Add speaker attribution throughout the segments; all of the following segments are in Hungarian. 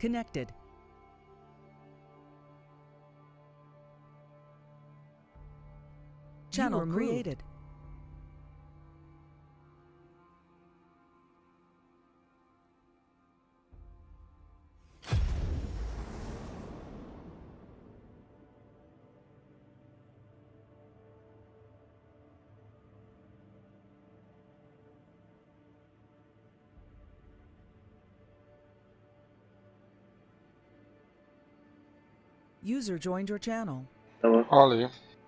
Speaker 1: Connected. Channel created. User joined your channel.
Speaker 2: Tamam.
Speaker 3: Ali.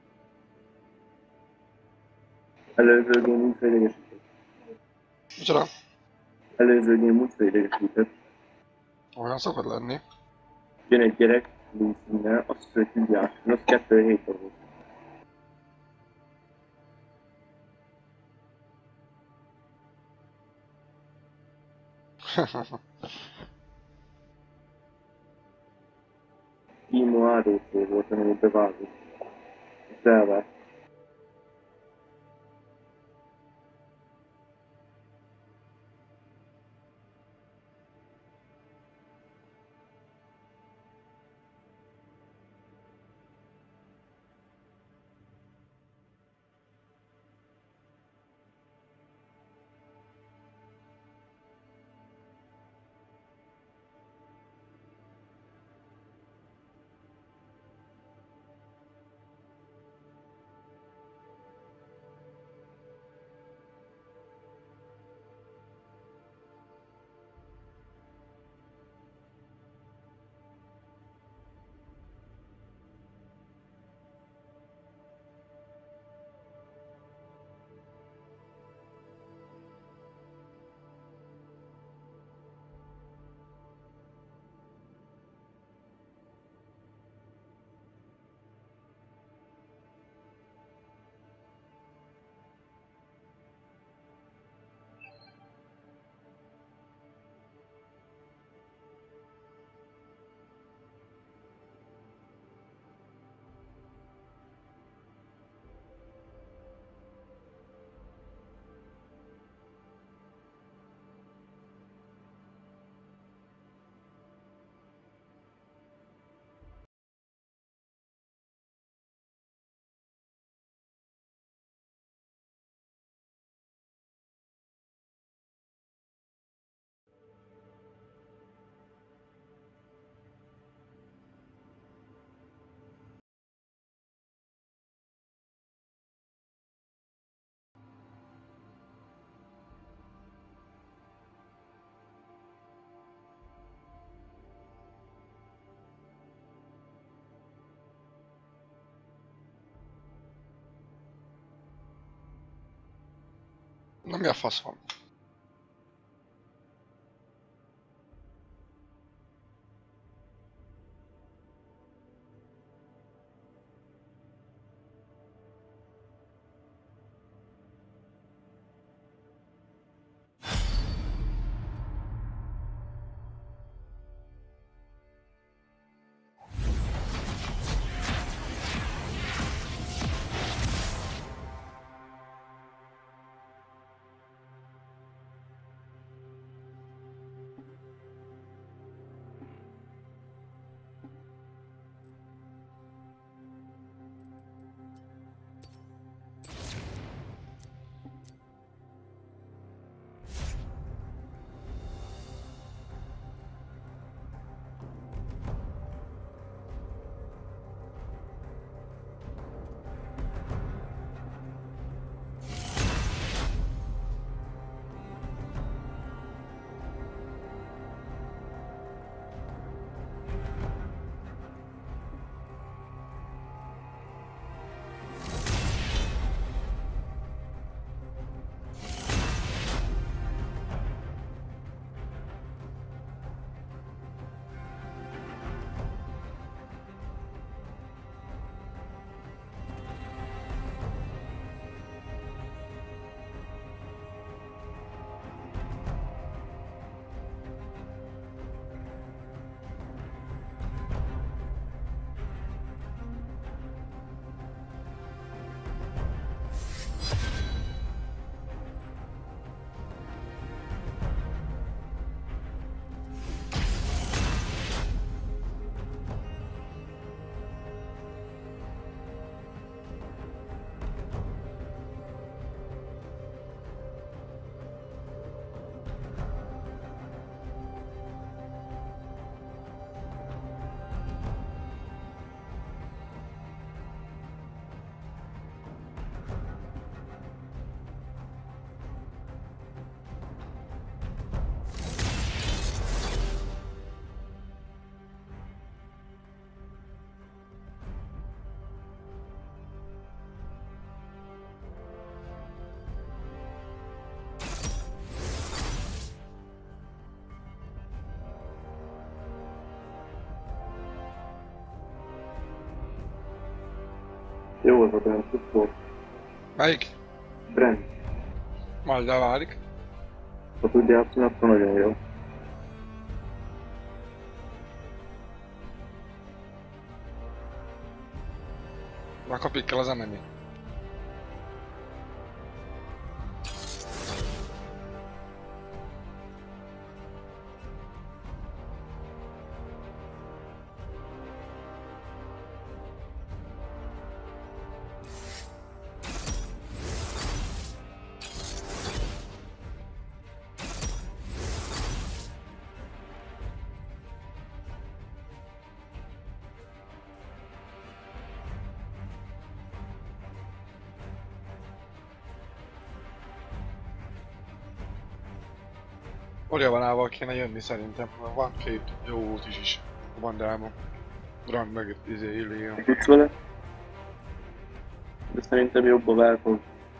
Speaker 2: Előző game úgy fejlegesített.
Speaker 3: Micsoda?
Speaker 2: Előző game úgy fejlegesített.
Speaker 3: Olyan szokott lenni.
Speaker 2: Jön egy gyerek, Lucy-nel, azt hiszem, hogy hívják. Az 2 hétben volt. Timo ADC volt, amit bevágott. Ezt elvárt.
Speaker 3: Na mi a fasz van?
Speaker 2: Jó az a Brent futó.
Speaker 3: Melyik?
Speaker 2: Brent.
Speaker 3: Majd leválik.
Speaker 2: Ha tudja játszani, akkor nagyon jó.
Speaker 3: Rakapik kell az enemi. Orjavanával kéne jönni szerintem, van két jó út is a bandámon. Drang meg Illion.
Speaker 2: Tudsz vele? De szerintem jobb a Valkon.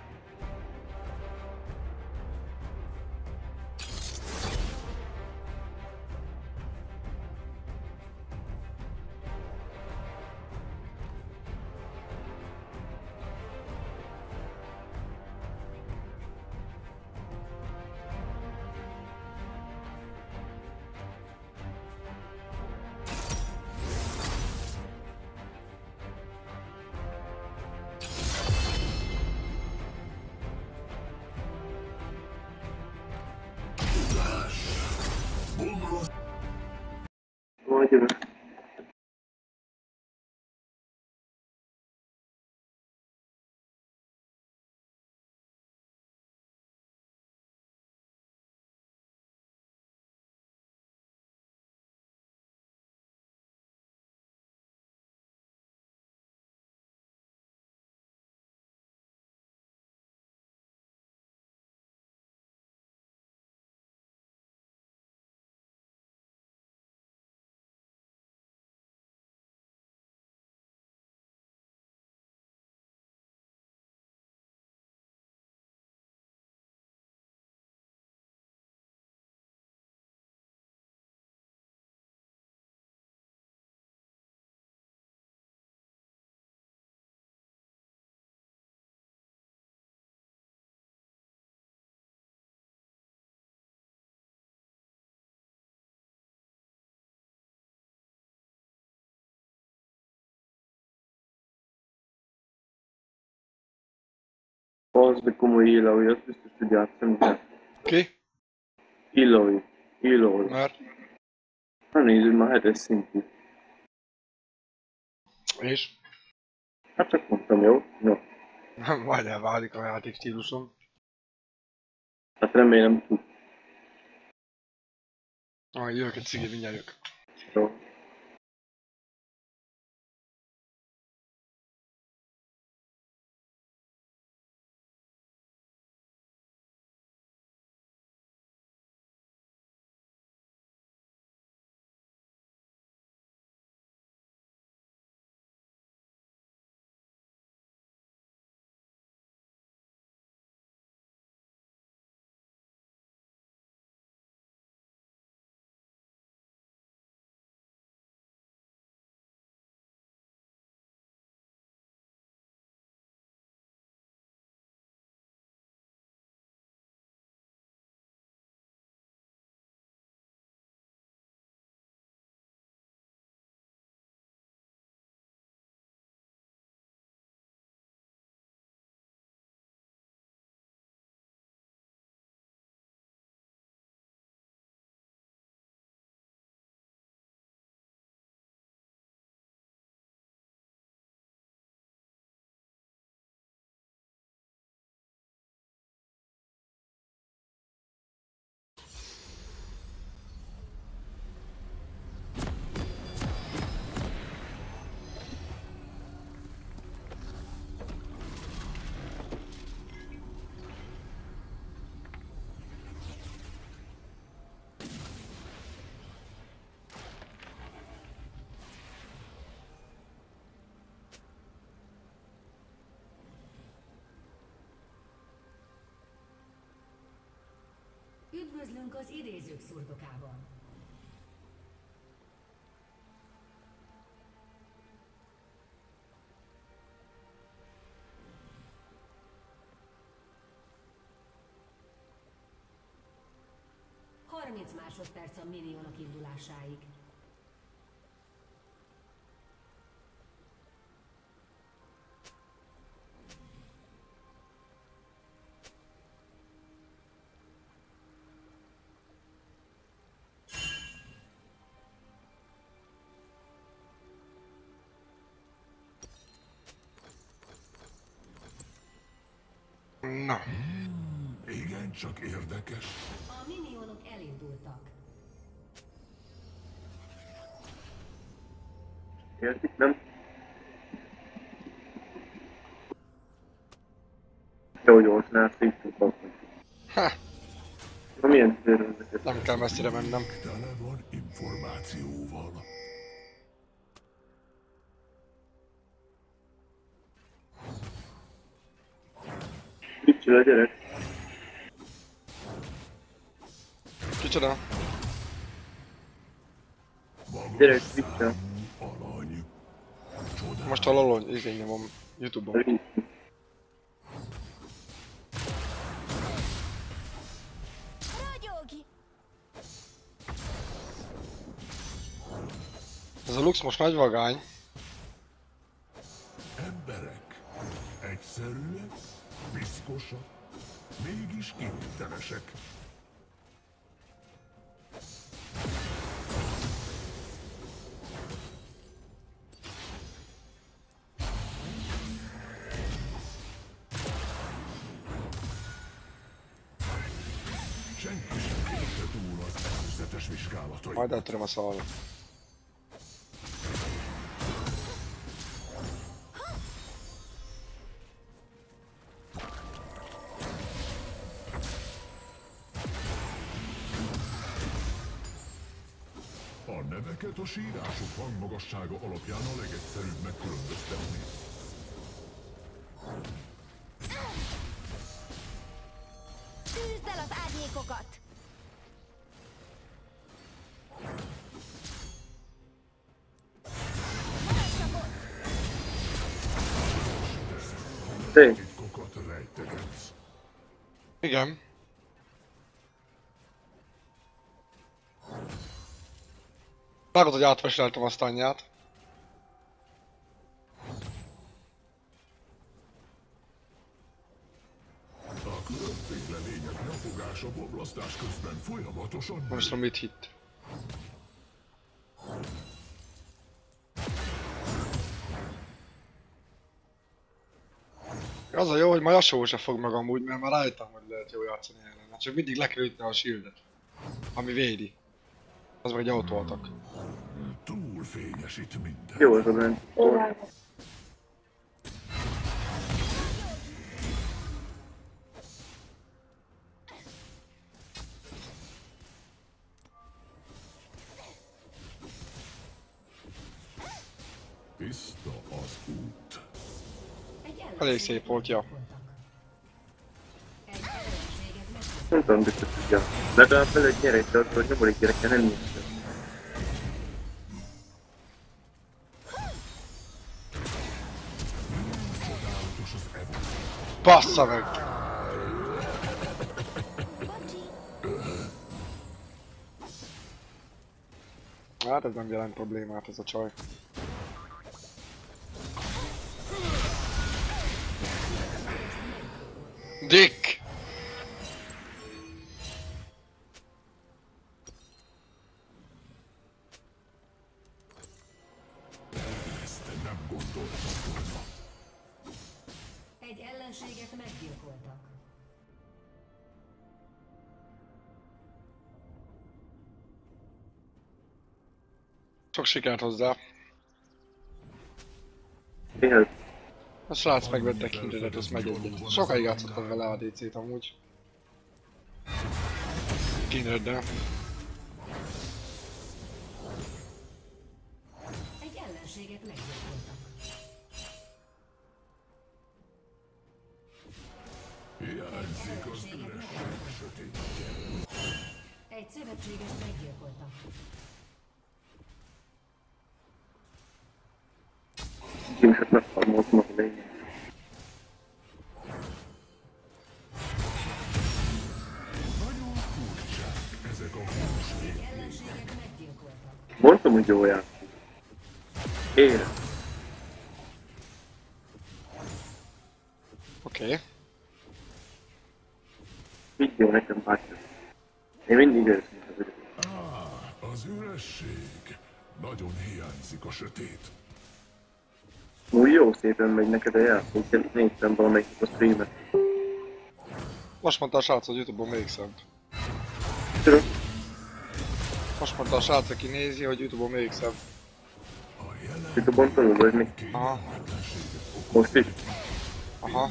Speaker 2: Majd jövök. Az, de komoly Illói, azt biztos, hogy játszani kell.
Speaker 3: Ki?
Speaker 2: Illói. Illói.
Speaker 3: Mert?
Speaker 2: Na nézzük, már 7-es szintű.
Speaker 3: És?
Speaker 2: Hát csak mondtam, jó? No.
Speaker 3: Majd elválik a játékstílusom.
Speaker 2: Hát remélem tud.
Speaker 3: Jövök egy cigi, mindjárt jövök.
Speaker 2: Jó.
Speaker 4: Üdvözlünk az idézők szurdokában! 30 másodperc a minionok indulásáig.
Speaker 3: Na,
Speaker 5: Igen, csak érdekes.
Speaker 4: A minionok elindultak.
Speaker 2: Értik, nem? Jó gyorsnál szép tudok.
Speaker 3: ha,
Speaker 2: Na milyen célra ezeket?
Speaker 3: nem kell messzire mennem.
Speaker 5: Tele van információval.
Speaker 2: Mit csinál a gyerek?
Speaker 3: Kicsoda?
Speaker 2: Gyerek, mit csinál?
Speaker 5: Alany.
Speaker 3: Most a lolony, izén nyomom Youtube-on. Ez a Lux most nagy vagány.
Speaker 5: Emberek. Egyszerűek, piszkosak, mégis kivételesek. Senki sem érte túl az előzetes vizsgálatai.
Speaker 3: Majd eltöröm a szalmat.
Speaker 5: A neveket a sírások hangmagassága alapján a legegyszerűbb megkülönböztetni.
Speaker 6: Tűzd el az árnyékokat!
Speaker 2: Szép.
Speaker 5: Titkokat rejtegetsz.
Speaker 3: Igen. Vágod, hogy átveseltem azt anyját.
Speaker 5: A különféle lények lefogása bomlasztás közben folyamatosan
Speaker 3: Most tudom, mit hitt. Az a jó, hogy majd Yasuo se fog meg amúgy, mert már rájöttem, hogy lehet jó játszani ellene. Csak mindig le kell ütni a shieldet, ami védi. Az meg egy autóatak.
Speaker 5: túl fényesít minden.
Speaker 2: Jó az a bent.
Speaker 5: Tiszta az út.
Speaker 4: Egy
Speaker 3: Elég szép volt, ja.
Speaker 4: Egy ellenséget meg...
Speaker 2: Nem tudom, biztos tudja. Legalább fel egy gyerek, de akkor nyomorik gyerekkel nem ilyen.
Speaker 5: Csodálatos az evo.
Speaker 3: Bassza meg! Hát ez nem jelent problémát, ez a csaj. Dick!
Speaker 5: Ezt nem gondoltam volna.
Speaker 4: Egy ellenséget meggyilkoltak.
Speaker 3: Sok sikert hozzá.
Speaker 2: Mihez?
Speaker 3: A srác megvette Kindredet, azt megy egyet. Sokáig játszottam vele ADC-t amúgy. Kindreddel.
Speaker 4: Egy ellenséget meggyilkoltak.
Speaker 5: Hiányzik az üresség sötétje.
Speaker 4: Egy szövetséget meggyilkoltak.
Speaker 2: Kimset megfarmoltam a lényeg.
Speaker 5: Nagyon furcsák ezek a
Speaker 2: Amúgy jó játék. Én.
Speaker 3: Oké.
Speaker 2: Így jó nekem bácsi. Én mindig őszinte vagyok.
Speaker 5: Az üresség. Nagyon hiányzik a sötét.
Speaker 2: Úgy jó szépen megy neked a játék, én néztem valamelyik a streamet.
Speaker 3: Most mondta a srác, hogy Youtube-on még szebb.
Speaker 2: Tudom,
Speaker 3: Most mondta a srác, aki nézi, hogy Youtube-on még szebb.
Speaker 2: YouTube-on tanul vagy mi?
Speaker 3: Aha,
Speaker 2: Most is?
Speaker 3: aha.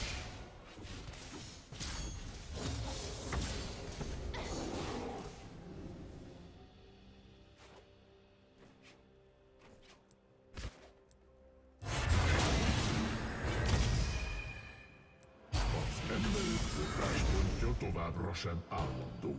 Speaker 5: Az emberi forráspontja továbbra sem állandó.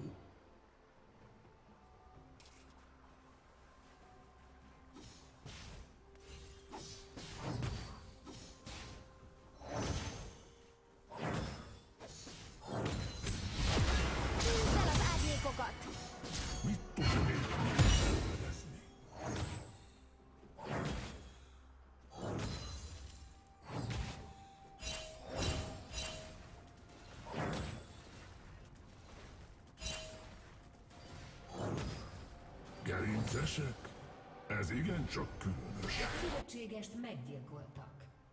Speaker 6: Tűzd el az árnyékokat!
Speaker 5: Mit tud még felfedezni? Gerincesek? Ez igencsak különös.
Speaker 4: Szövetségest meggyilkoltak.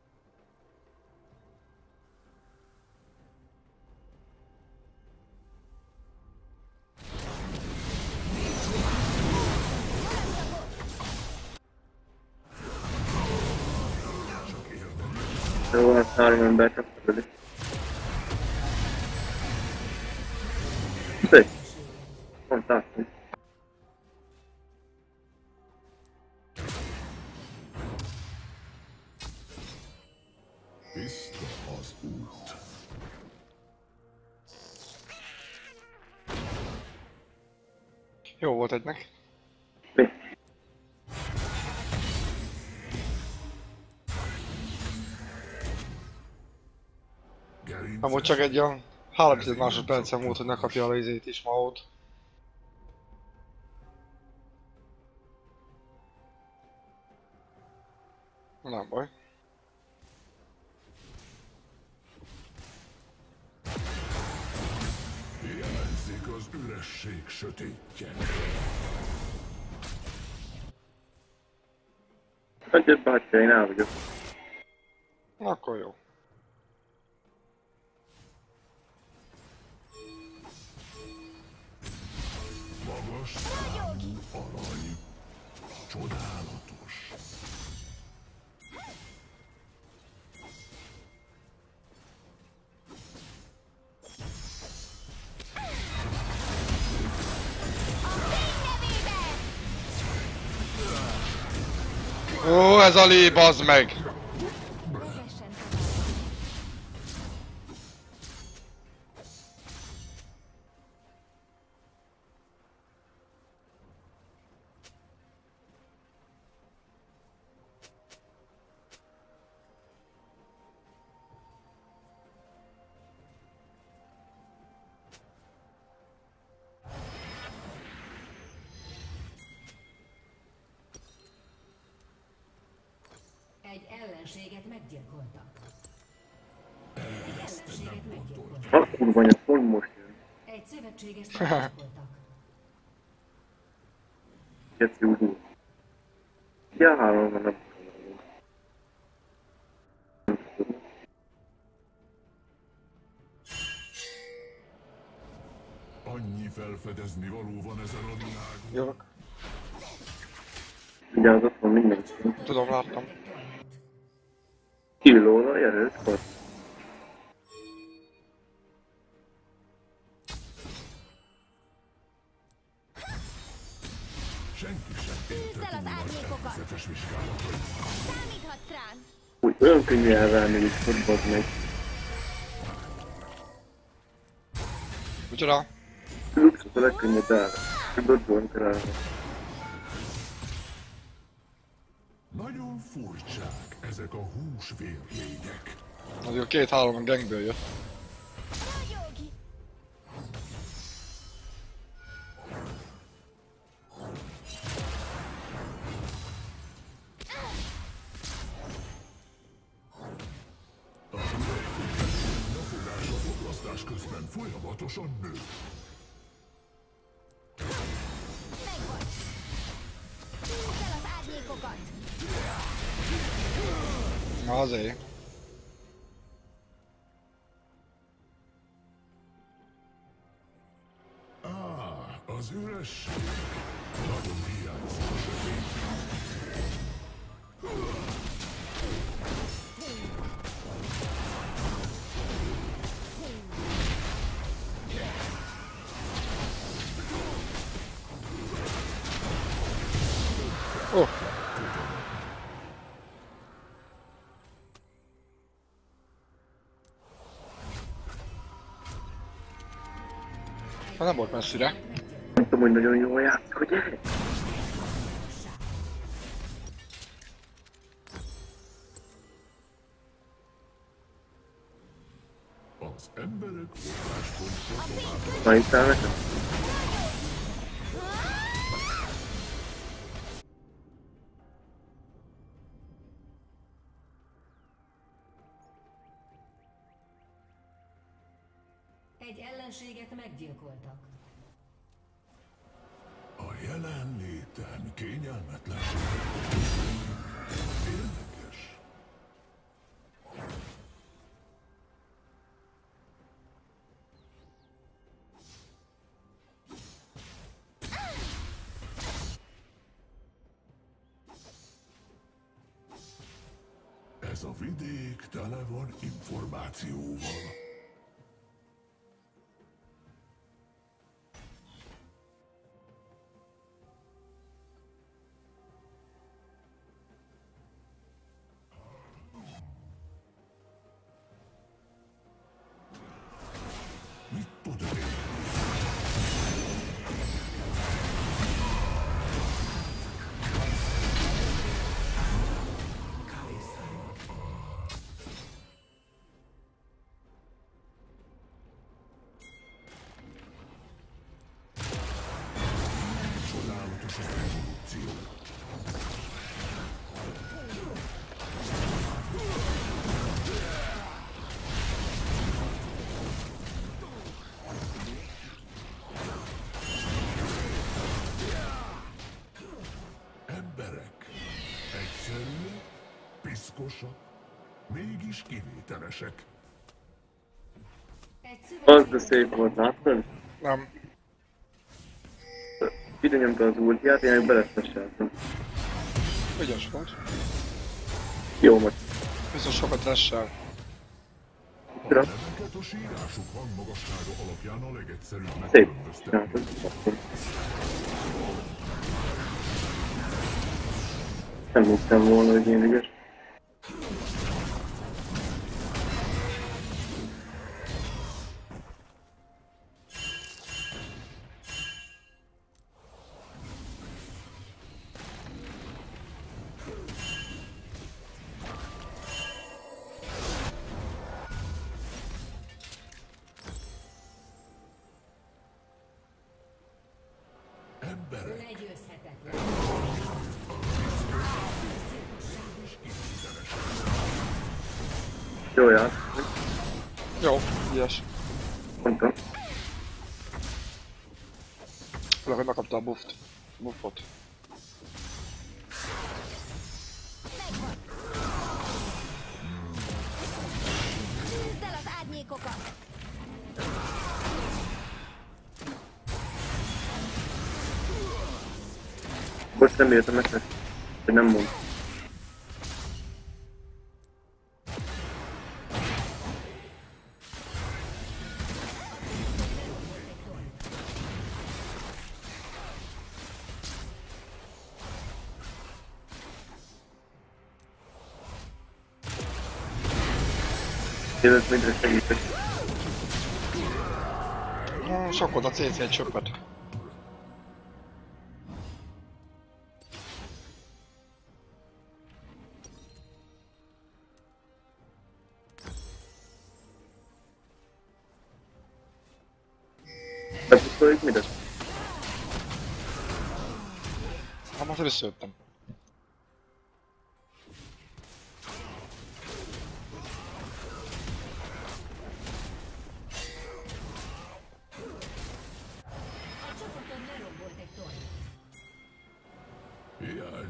Speaker 2: Jó, hát 3 ember kapta velük. Szép. Fantasztikus.
Speaker 5: Tiszta az út.
Speaker 3: Jó volt egynek.
Speaker 2: Mi?
Speaker 5: Gerincesek?
Speaker 3: Amúgy csak egy olyan 3 másodpercen múlt, hogy ne kapja a izét is mahót. Nem baj.
Speaker 5: Hiányzik az üresség sötétje.
Speaker 2: Mondjad bácsi, én el vagyok.
Speaker 3: Akkor jó.
Speaker 5: Magas számú arany. Csodálatos.
Speaker 3: Ó, ez a lé, bazd meg!
Speaker 6: Vezessen tovább!
Speaker 4: Egy ellenséget meggyilkoltak. Egy ellenséget meggyilkoltak.
Speaker 2: A kurva anyag, pont most jön.
Speaker 4: Egy szövetségest meggyilkoltak.
Speaker 2: Geci úgy úgy. Ja, 3 van, nem tudom.
Speaker 5: Annyi felfedezni való van ezen a világon.
Speaker 3: Jövök.
Speaker 2: Vigyázz, ott van mindenki.
Speaker 3: Tudom, láttam.
Speaker 2: Killóra jelölt.
Speaker 5: Senki sem érte
Speaker 6: el az
Speaker 5: túl nagy
Speaker 6: árnyékokat!
Speaker 5: előzetes vizsgálatait.
Speaker 6: Számíthatsz ránk!
Speaker 2: Úgy olyan könnyű elválni, hogy fotbad meg.
Speaker 3: Micsoda?
Speaker 2: Luxus a legkönnyebb elve. Tudod, van kell.
Speaker 5: Nagyon furcsák ezek a húsvérlények.
Speaker 3: Azért 2-3 gangből jött.
Speaker 6: Jogi!
Speaker 5: Támadás közben folyamatosan nő.
Speaker 6: Megvan. Húzd el az árnyékokat.
Speaker 3: Na azért.
Speaker 5: Az üresség. Nagyon hiányzik a sötét.
Speaker 3: Oh. Hát nem volt messzire.
Speaker 2: Nem tudom, hogy nagyon jól játszik, hogy gyere.
Speaker 5: Az emberek forráspontra tovább.
Speaker 2: Na, itt áll nekem?
Speaker 4: Egy ellenséget meggyilkoltak.
Speaker 5: A jelenléten kényelmetlen. Érdekes. Ez a vidék tele van információval. Mit tud ő? Csodálatos az evolúció. Emberek egyszerűek, piszkosak, mégis kivételesek.
Speaker 4: Egy
Speaker 2: Az de
Speaker 4: szövetséges
Speaker 2: szép volt, láttad?
Speaker 3: Nem.
Speaker 2: Ide nyomta az ultját, én meg belesztesseltem.
Speaker 3: Ügyes volt.
Speaker 2: Jó, most.
Speaker 3: Biztos sokat lessel.
Speaker 5: A
Speaker 2: Kira.
Speaker 5: neveket a sírásuk hangmagassága alapján a legegyszerűbb
Speaker 2: Szép.
Speaker 5: megkülönböztetni.
Speaker 2: Nem hiszem volna, hogy én ügyes.
Speaker 5: Emberek
Speaker 4: legyőzhetetlen.
Speaker 2: Jó játszik,
Speaker 3: Jó, ügyes.
Speaker 2: mondtam.
Speaker 3: Főleg, hogy megkapta a buffot.
Speaker 6: Húzd el az árnyékokat.
Speaker 2: Most nem értem ezt, hogy nem mond. Jövök mindre segítek.
Speaker 3: Sok volt a CC egy csöppet.
Speaker 2: Bepuszoljuk mindet?
Speaker 3: Hát most visszajöttem.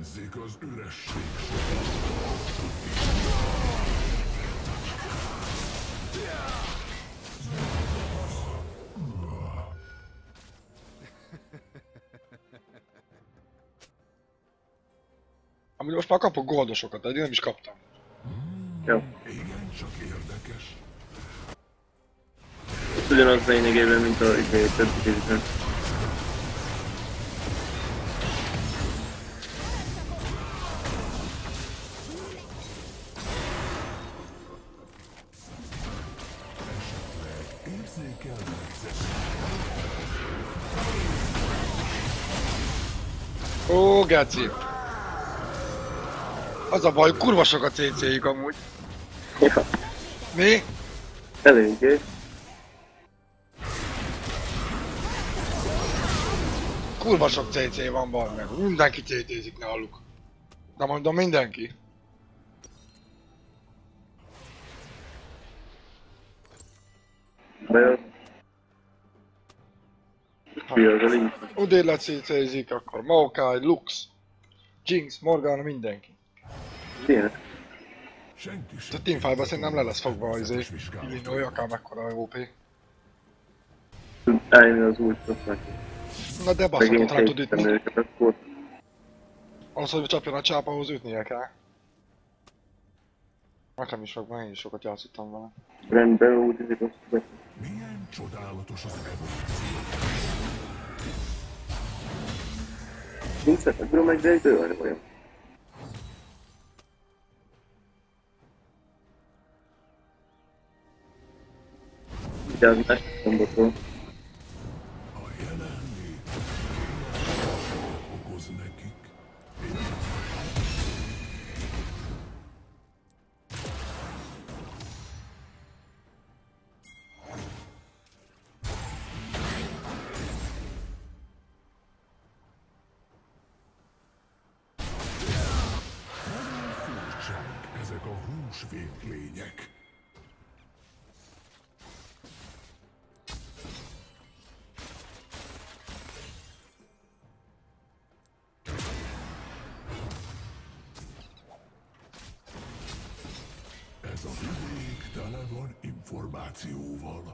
Speaker 5: Érezzék az üresség.
Speaker 3: Amúgy most már kapok goldosokat, eddig nem is kaptam.
Speaker 2: Jó.
Speaker 5: Igen, csak érdekes.
Speaker 2: Ugyanaz lényegében, mint a többi részben.
Speaker 3: Ó, geci. Az a baj, kurva sok a CC-jük amúgy.
Speaker 2: Ja,
Speaker 3: Mi?
Speaker 2: eléggé.
Speaker 3: Kurva sok CC van bal meg. Mindenki CC-zik náluk. De mondom mindenki.
Speaker 2: Bejött. Mi az a link?
Speaker 3: Udél CC-zik, akkor Maokai, Lux, Jinx, Morgana, mindenki.
Speaker 2: Ilyenek.
Speaker 5: Senki
Speaker 3: A
Speaker 5: sem.
Speaker 3: teamfile-ban szerintem le lesz fogva az Illinois, akár mekkora a OP.
Speaker 2: Tud állni az új szoknak.
Speaker 3: Na de
Speaker 2: Megint
Speaker 3: baszhatot rá tud
Speaker 2: helyeztem
Speaker 3: ütni.
Speaker 2: őket, akkor
Speaker 3: Az, hogy csapjon a csápához ütnie kell. Nekem is fog, én is sokat játszottam vele.
Speaker 2: rendben útizik azt be.
Speaker 5: Milyen csodálatos az evolúció.
Speaker 2: Nincs szepegről meg, de egy dőlni vajon. Vigyázz, másik szombatról.
Speaker 5: A jelenlét okoz nekik. Furcsák ezek a húsvétlények. Ez a vidék tele van információval.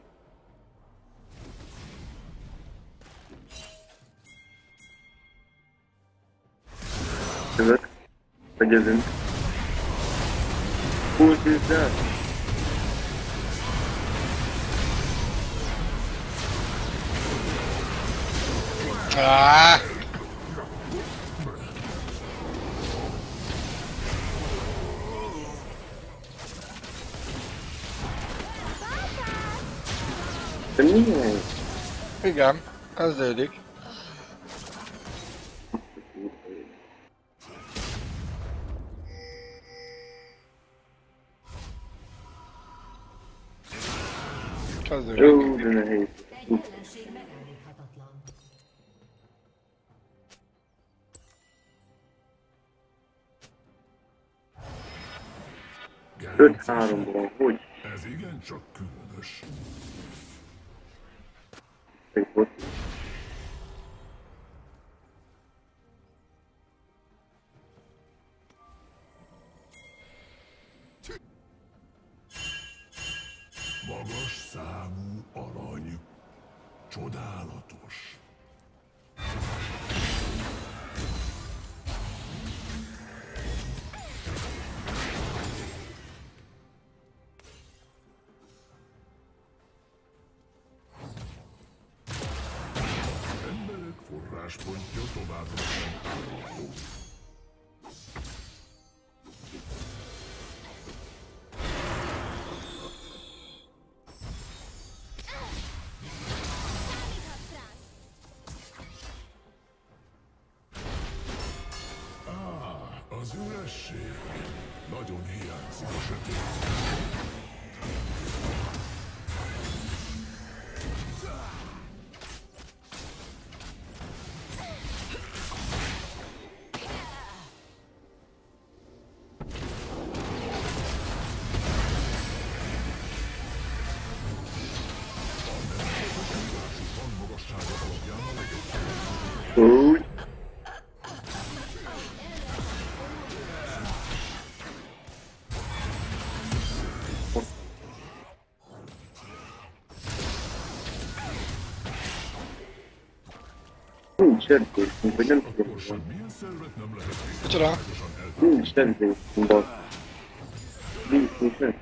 Speaker 2: Jövök. Megyezünk. Kultízd el!
Speaker 3: Ah!
Speaker 2: De milyen?
Speaker 3: Igen, kezdődik. Kezdődik.
Speaker 2: Jó, de nehéz.
Speaker 4: Egy ellenség megállíthatatlan.
Speaker 5: Gerinces.
Speaker 2: 5-3-ból, hogy?
Speaker 5: Ez igencsak különös.
Speaker 2: Szép volt.
Speaker 5: Magas számú arany. Csodálatos. Emberek forráspontja továbbra sem állható. Az üresség nagyon hiányzik a sötét. Van magassága alapján a legegyszerűbb.
Speaker 2: Úgy. Nincs sertésünk, vagy nem tudom.
Speaker 5: Akkor semmilyen szervet nem lehet
Speaker 3: Micsoda?
Speaker 5: biztonságosan eltárolni.
Speaker 2: Nincs sertésünk, baszki. Nincs meg.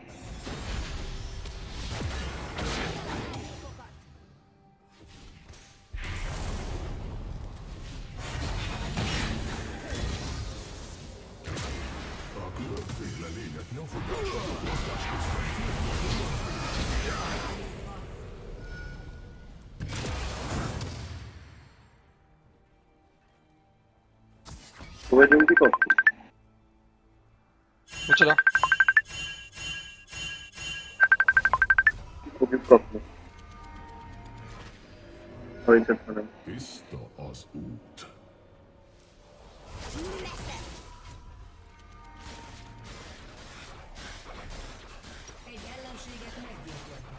Speaker 5: A különféle lények nyomfogásának mozgáskészben
Speaker 2: Hol vagyunk kikapni?
Speaker 3: Micsoda?
Speaker 2: Ki fogjuk kapni. Ha itt hanem.
Speaker 5: tiszta az út.
Speaker 4: Egy ellenséget meggyilkoltak.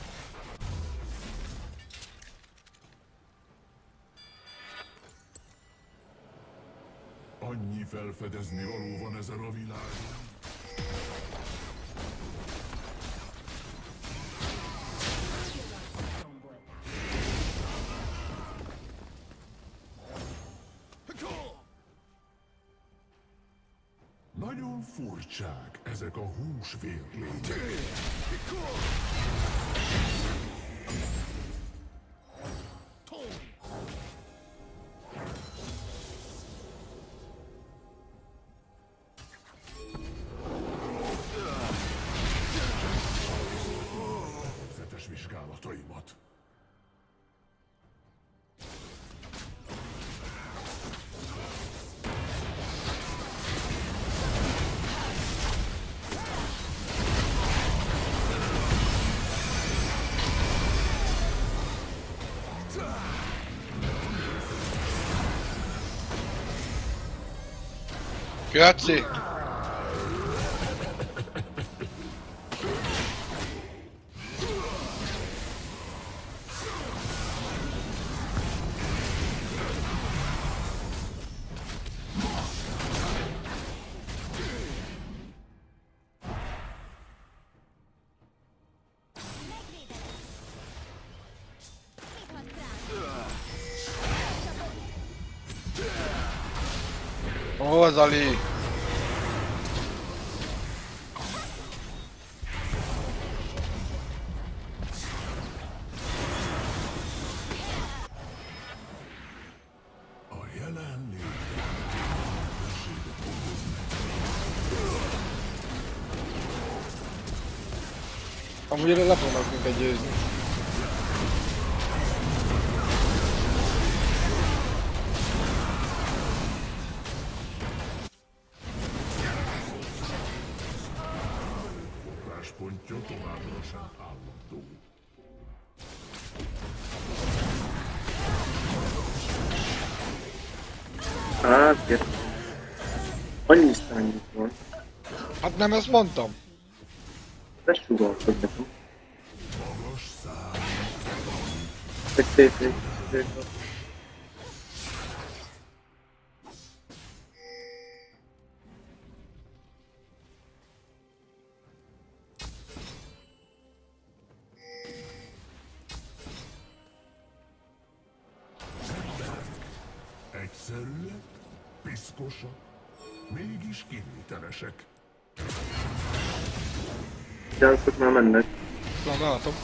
Speaker 5: Annyi felfedezni való van ezen a világon. Nagyon furcsák ezek a húsvérlények. Előzetes vizsgálataimat.
Speaker 3: Grazie! Ó, Zali!
Speaker 5: A jelenlét.
Speaker 3: Amúgy erre le fognak minket győzni.
Speaker 5: Forráspontja továbbra sem állandó.
Speaker 2: Hát, értem. Annyi szányunk van.
Speaker 3: Hát nem ezt mondtam.
Speaker 2: Ne sugaltad nekem.
Speaker 5: Magas szám.
Speaker 2: Egy szép.
Speaker 5: Egyszerűek, piszkosak, mégis kivételesek.
Speaker 2: Gyászok már mennek.
Speaker 3: Látom.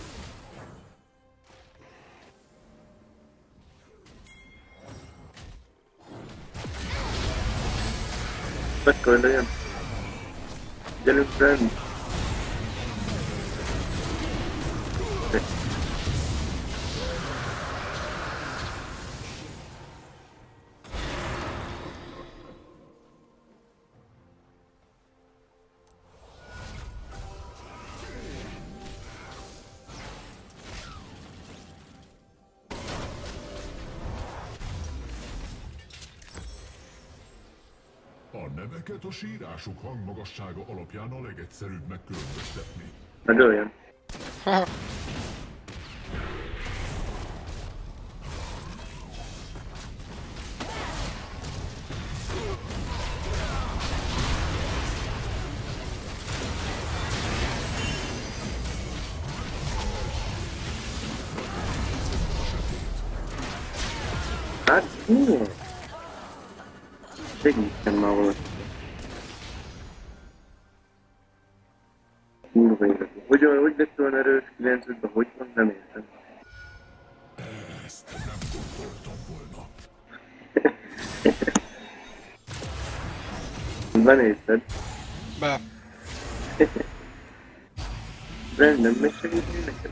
Speaker 2: Meg kell legyen. Gyerünk rend.
Speaker 5: A neveket a sírásuk hangmagassága alapján a legegyszerűbb megkülönböztetni.
Speaker 2: Megöljen.
Speaker 3: Haha.
Speaker 2: Segítsen már valaki. Kurva életű. Hogy lett olyan erős 9-5-ben, hogy van? Nem értem.
Speaker 5: Ezt nem gondoltam volna.
Speaker 2: Benézted?
Speaker 3: Be.
Speaker 2: Nem megsegíteni neked?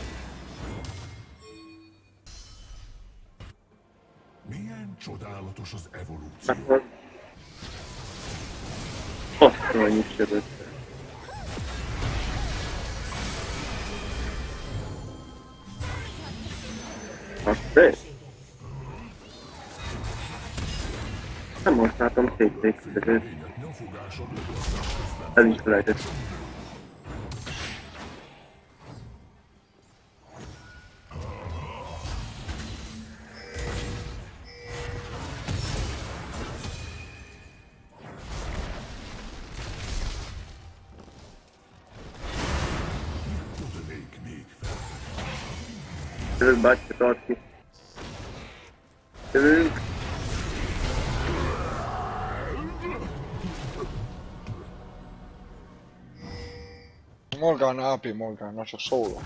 Speaker 5: Milyen csodálatos az evolúció.
Speaker 2: Akkor... Azt annyit sebezte. Azt te? Nem most látom szétszékszedőt.
Speaker 5: Lényegni a fogásod legrosszabb közben.
Speaker 2: El is felejtett.
Speaker 5: Tudnék még fel.
Speaker 2: Jövünk bácsi, tart ki. Jövünk.
Speaker 3: Morgana, AP Morgana, csak szólok.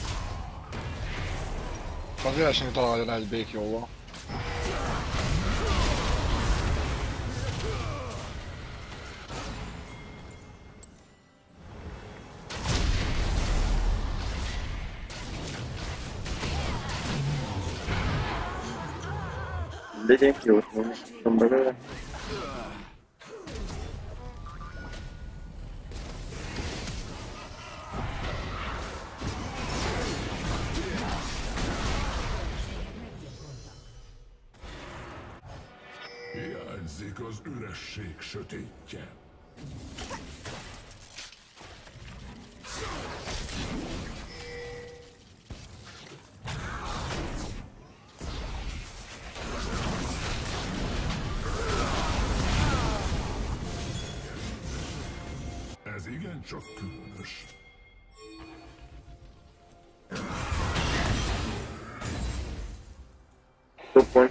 Speaker 3: Az élesen találja rá egy békjóval.
Speaker 2: Legyen ki ott, mondom belőle.
Speaker 5: Hiányzik az üresség sötétje. Ez igencsak különös.
Speaker 2: Toppon.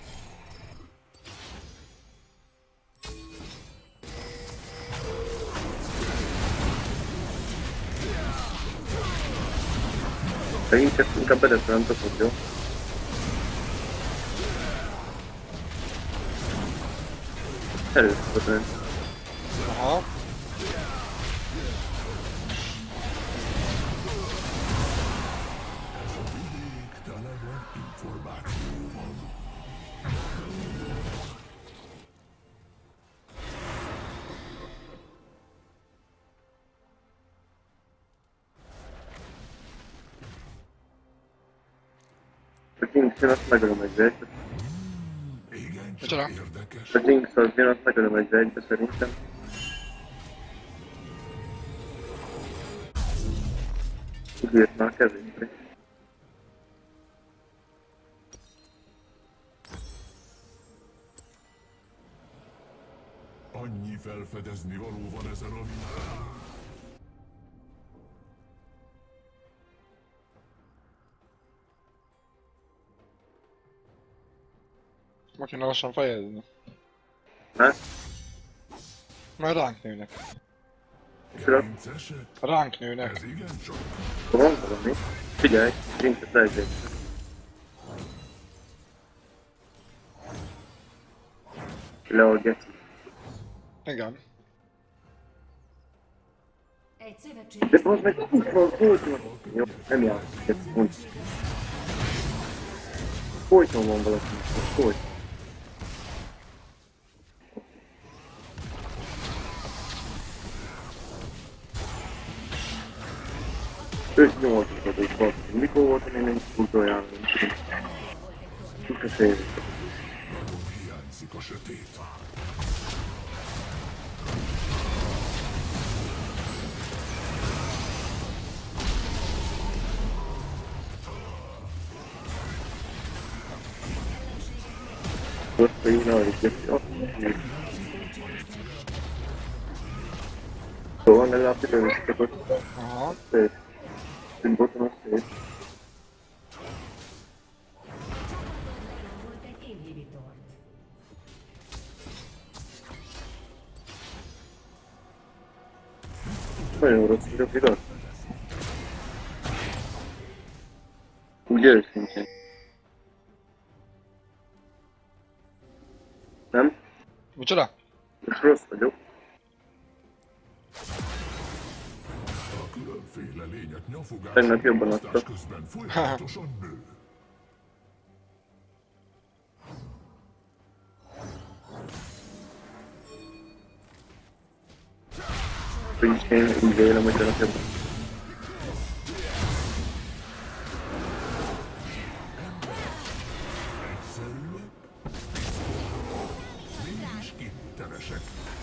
Speaker 2: Inkább bedeszem toppot, jó? Erőszakot ön.
Speaker 3: Aha.
Speaker 5: Ez a vidék tele van információval.
Speaker 2: A Jinx jön, azt megölöm egybe egybe.
Speaker 5: Igencsak
Speaker 3: Micsoda?
Speaker 5: érdekes.
Speaker 2: A Jinx az jön, azt megölöm egybe szerintem. Ígért már kevésbé.
Speaker 5: Annyi felfedezni való van ezen a világon.
Speaker 3: Ma kéne lassan fejezni.
Speaker 2: Hát?
Speaker 3: Majd ránk nőnek.
Speaker 2: Micsoda?
Speaker 5: Princesek,
Speaker 3: Ránk nőnek.
Speaker 5: ez igencsak.
Speaker 2: Van valami? Figyelj, Jinx-et lejtjük. Leolgetsz.
Speaker 3: Igen.
Speaker 4: Egy szövetség
Speaker 2: De az meg folyton van. Jó, nem játszik egy pont. Folyton van valaki, folyton. Őt 8-adik volt. Mikor volt, én egy utoljára, nem tudom. Sose évig.
Speaker 5: Nagyon hiányzik a sötét.
Speaker 2: Gostei na hora que Tô nella prima che questo
Speaker 3: Aha.
Speaker 2: il botto
Speaker 4: volt egy inhibitor.
Speaker 2: Nagyon rossz vagyok, igaz? Úgy őszintén. Nem?
Speaker 3: Micsoda?
Speaker 2: Most rossz vagyok.
Speaker 5: A különféle lények
Speaker 2: Tegnap jobban
Speaker 5: nyafogása
Speaker 2: adta.
Speaker 5: közben folyamatosan nő.
Speaker 2: Úgyis én úgy vélem, hogy tegnap jobban.
Speaker 5: Egyszerűek, mégis kivételesek.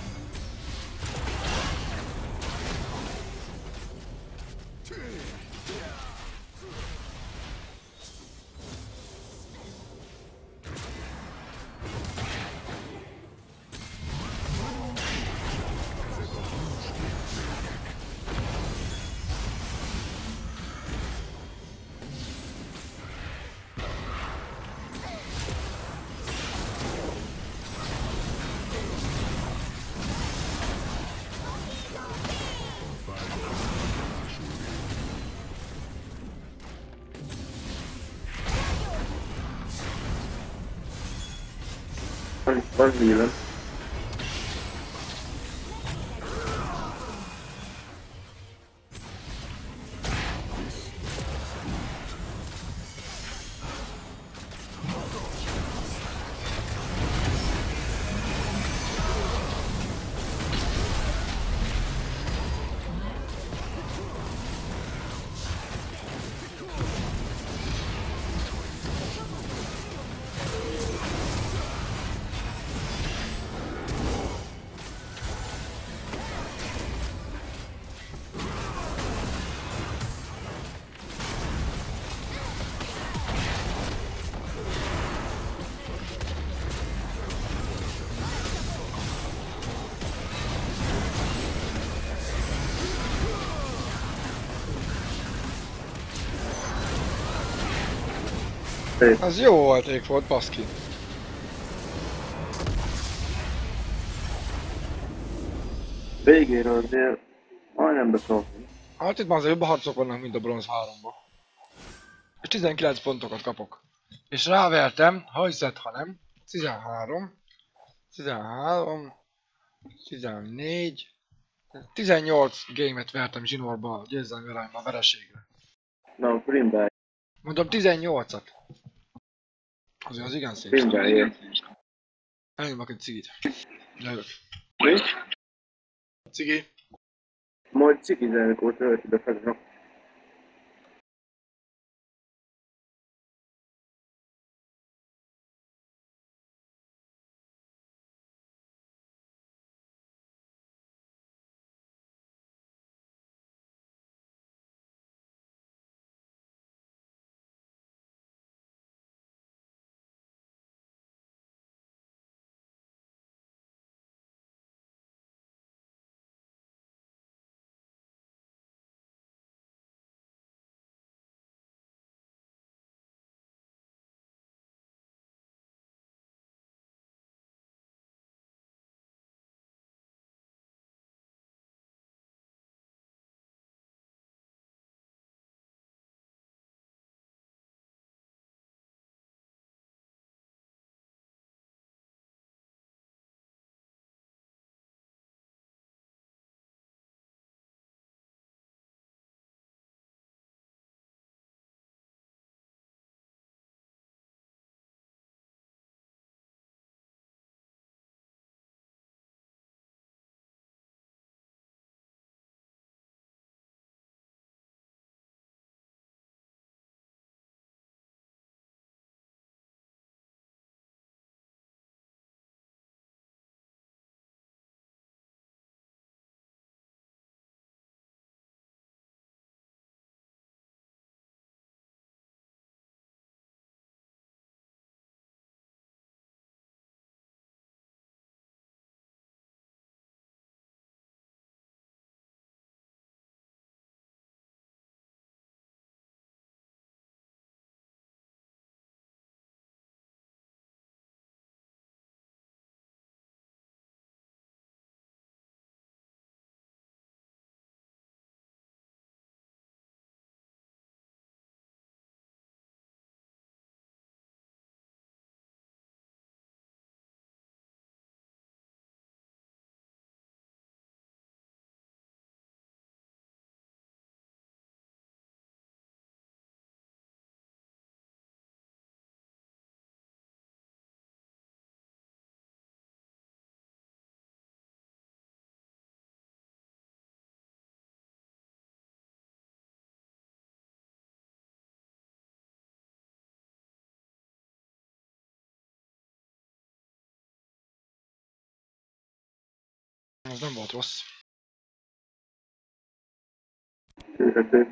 Speaker 2: Van hívem.
Speaker 3: Az jó volt, volt, baszki.
Speaker 2: Végére azért majdnem beszóltam.
Speaker 3: Hát itt már azért jobb harcok vannak, mint a bronz 3-ba. És 19 pontokat kapok. És rávertem, ha hiszed, ha nem, 13, 13, 14, 18 game-et vertem zsinórba, győzelmi arányban vereségre.
Speaker 2: Na, akkor én be.
Speaker 3: Mondom 18-at. Azért az igen szép.
Speaker 2: Én beér.
Speaker 3: Elnyomok egy cigit. Lejövök.
Speaker 2: Mi?
Speaker 3: Cigi.
Speaker 2: Majd cikizelnek ott öltid a felnak.
Speaker 3: Az nem volt rossz.
Speaker 2: Tűrhető.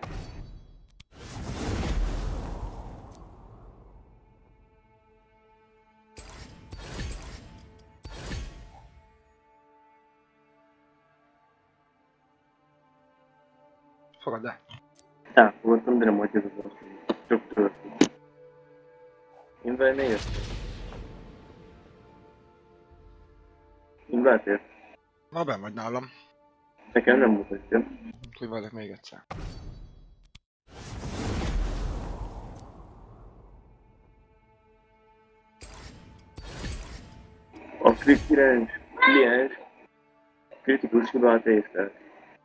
Speaker 3: Fogad el.
Speaker 2: Elfogadtam, de nem hagyja az azt. Csak történt. Én vele ne jöttem. Én váltért.
Speaker 3: Na benn vagy nálam.
Speaker 2: Nekem nem mutatja.
Speaker 3: Hogy velek még egyszer.
Speaker 2: A kliens kritikus hibát észlelt.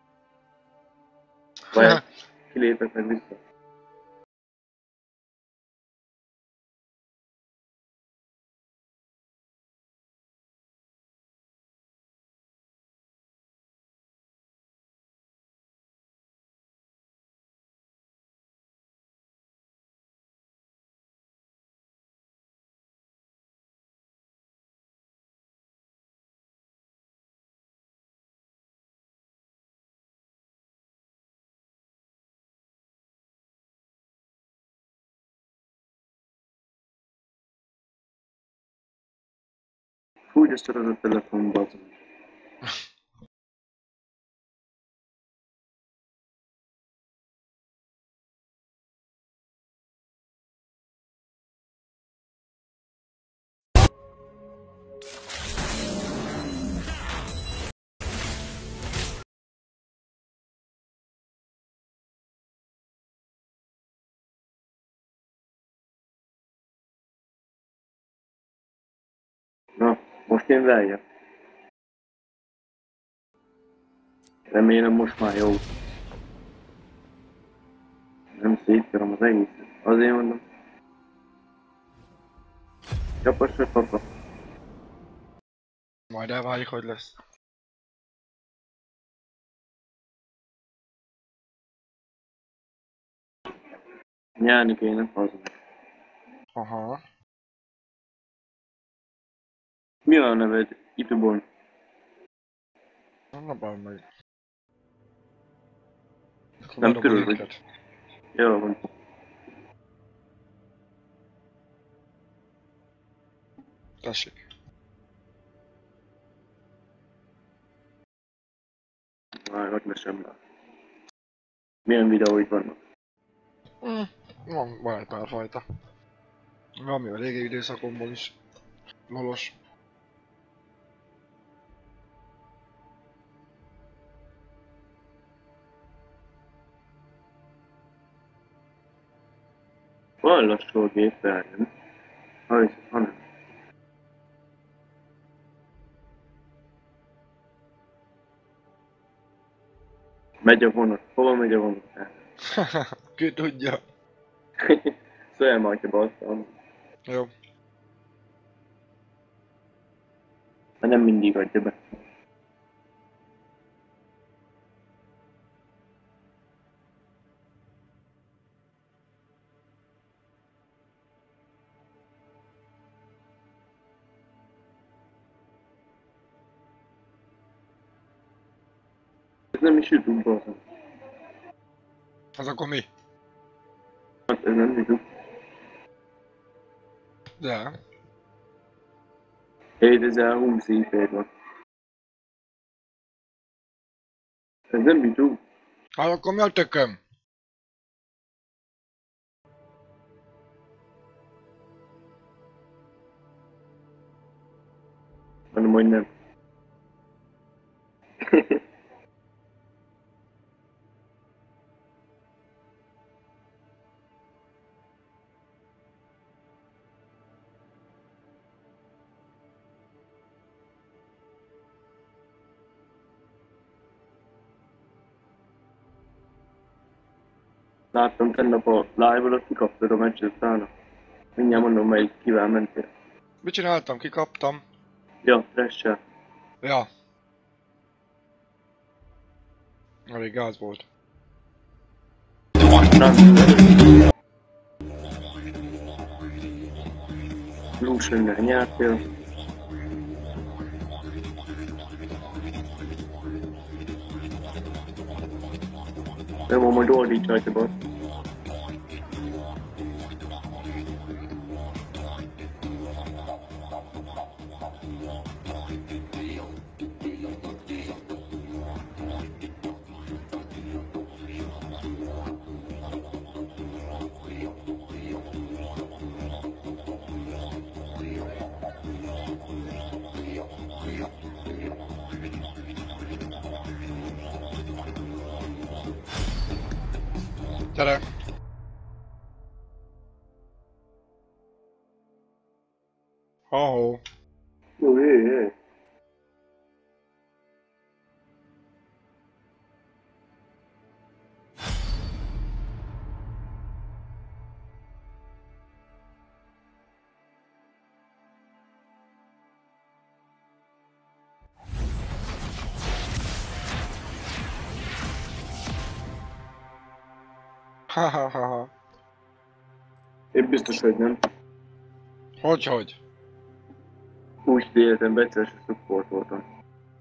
Speaker 2: Vagy kilépett meg vissza. Fú, de szorod a telefon, bazd. Na, most én veljek. Remélem most már jó. Nem szétkerom az egészet. Azért mondom. Csapass a papa.
Speaker 3: Majd elvárjuk, hogy lesz.
Speaker 2: Nyerni kéne, hazudni.
Speaker 3: Aha.
Speaker 2: Mi a neved YouTube-on?
Speaker 3: Na bár meg.
Speaker 2: Nem körül vagy. Jó van.
Speaker 3: Tessék.
Speaker 2: Már ott lesem rá. Milyen videóid vannak?
Speaker 3: Van egy pár fajta. Valami a régi időszakomból is. Lolos.
Speaker 2: Van lassú a gép, nem? Hanem. Megy a vonat. Hova megy a vonat?
Speaker 3: Ki tudja.
Speaker 2: Szóljál már, ha basszam.
Speaker 3: Jó.
Speaker 2: Mert nem mindig adja be. Ez nem is YouTube, basszam.
Speaker 3: Az akkor mi?
Speaker 2: Hát ez nem YouTube.
Speaker 3: De.
Speaker 2: 7020 IP-d van. Ez nem YouTube.
Speaker 3: Hát akkor mi a tököm?
Speaker 2: Hanem, hogy nem. Láttam tennap a live-ot, azt kikaptad a meccset utána. Mindjárt mondom, melyik kivel mentél.
Speaker 3: Mit csináltam? Kikaptam.
Speaker 2: Ja, Trash-sel.
Speaker 3: Ja. Elég gáz volt. Lucian-nel nyertél.
Speaker 2: Nem, majd oldíts rajta, basz.
Speaker 3: Gyere! Ha-ho!
Speaker 2: Jó, jé.
Speaker 3: Ha-ha-ha-ha.
Speaker 2: Én biztos, hogy nem.
Speaker 3: Hogy?
Speaker 2: Úgy életemben egyszer se support voltam.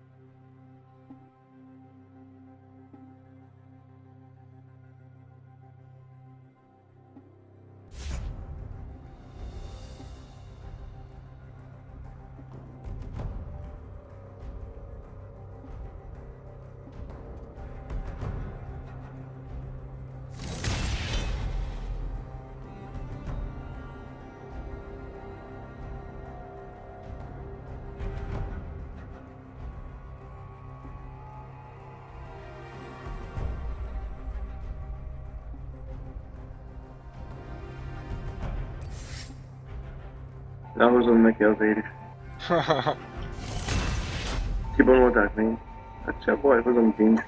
Speaker 2: Lehozom neki azért is. Kibanolták még. Hát se baj, hozom Jinx.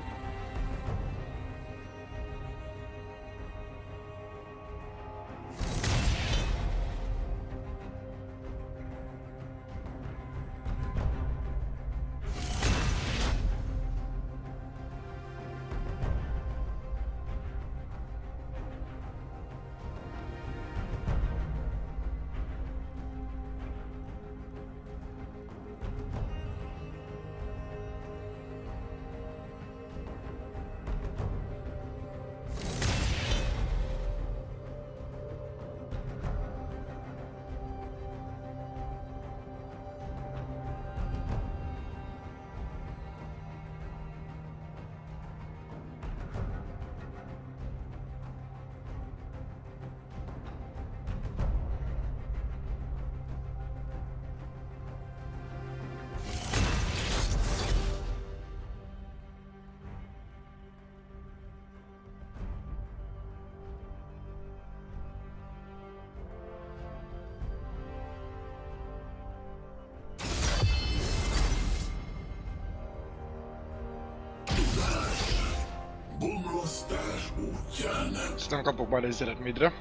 Speaker 5: Bomlasztás útján.
Speaker 3: Aztán kapok majd egy zeret midre.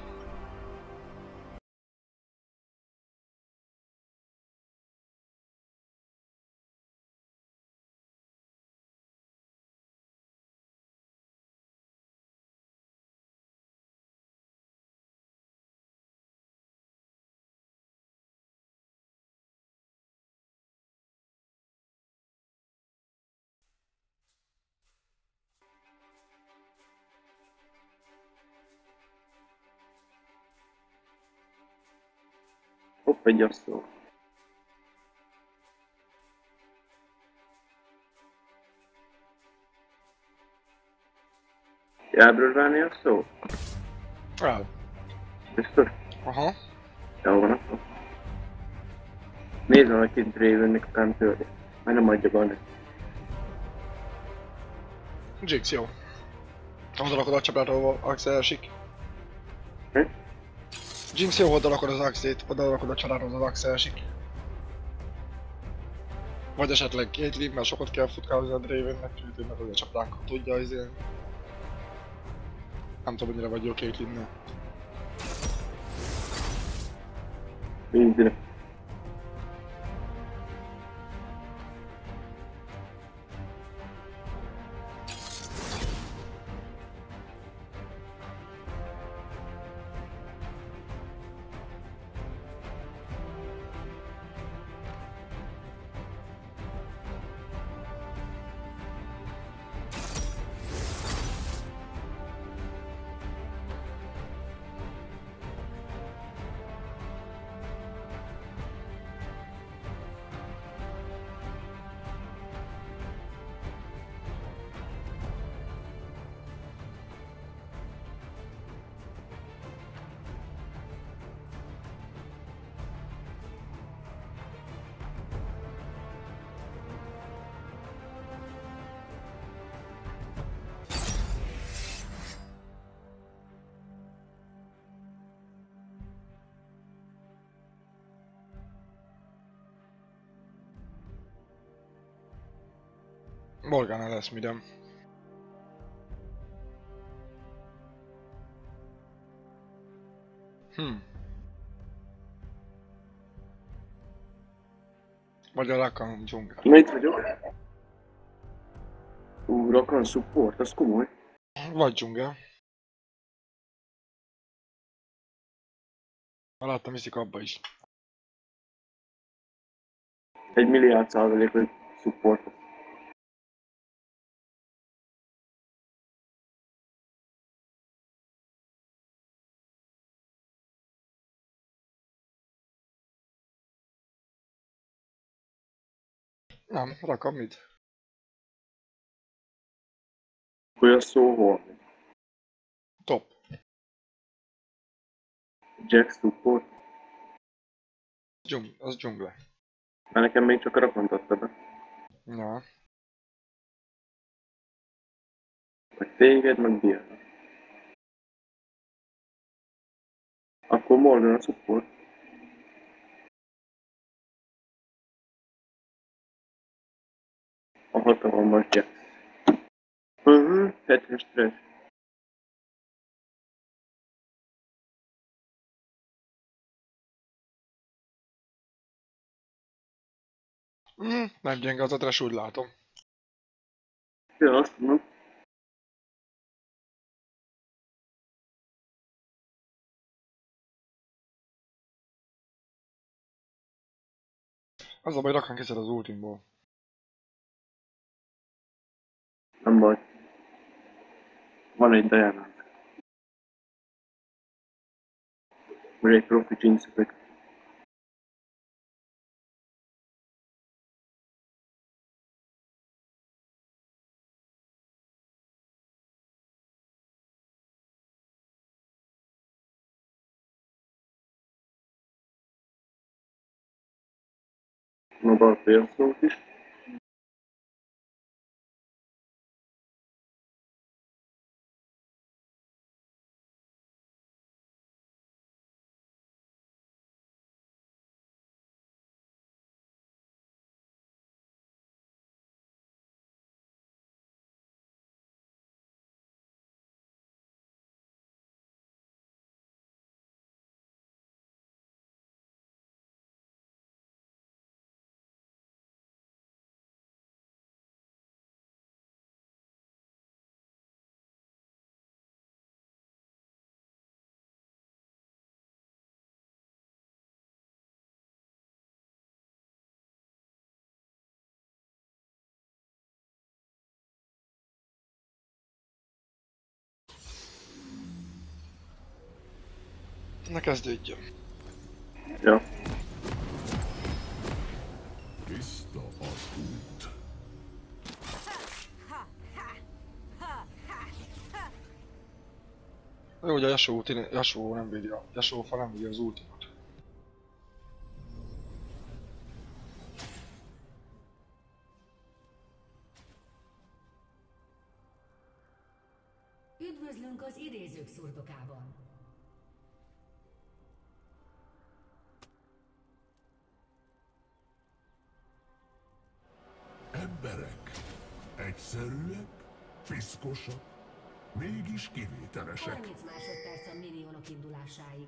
Speaker 2: Hopp, egy asszó. Elbről a szó?
Speaker 3: El.
Speaker 2: Biztos?
Speaker 3: Aha.
Speaker 2: Jó van akkor. Nézd meg, hogy Dravennek után tőle. Már nem adja benne.
Speaker 3: Jinx, jó. Oldalakod a csapára, ahol Axel esik.
Speaker 2: Hm?
Speaker 3: Jinx, jó oldalakod az Axét, oldalakod a családhoz az Axel esik. Vagy esetleg Caitlyn, mert sokat kell futkázni a Dravennek, úgyhogy meg a csapdákat tudja izélni. Nem tudom, mennyire vagy jó Caitlyn-nel.
Speaker 2: Minden.
Speaker 3: Morgana lesz midem. Vagy a Rakan dzsungel.
Speaker 2: Na itt vagyok. Rakan support, az komoly.
Speaker 3: Vagy dzsungel. Láttam iszik abba is.
Speaker 2: 1 milliárd %, hogy support.
Speaker 3: Nem, Rakan mit?
Speaker 2: Hogy a szó hol?
Speaker 3: Top.
Speaker 2: Jack support.
Speaker 3: Az dzsungle.
Speaker 2: Mert nekem még csak a Rakant adta be.
Speaker 3: Ja.
Speaker 2: Vagy téged, meg Diana. Akkor Morgan a support. A hatalmas Jack. 7-es trash.
Speaker 3: Nem gyenge az a trash, úgy látom.
Speaker 2: Ja, azt mondom.
Speaker 3: Az a baj, Rakan kiszed az ultimból.
Speaker 2: Nem baj. Van egy Diana. Vagy egy profi jinxepek. Maga a félszót is.
Speaker 3: Na kezdődjön.
Speaker 2: Ja.
Speaker 5: Tiszta az út.
Speaker 3: Jó, hogy a Yasuo nem védi a... Yasuo fa nem védi az ultimot.
Speaker 4: Üdvözlünk az idézők szurdokában.
Speaker 5: Emberek. Egyszerűek, piszkosak, mégis kivételesek.
Speaker 4: 30 másodperc a minionok indulásáig.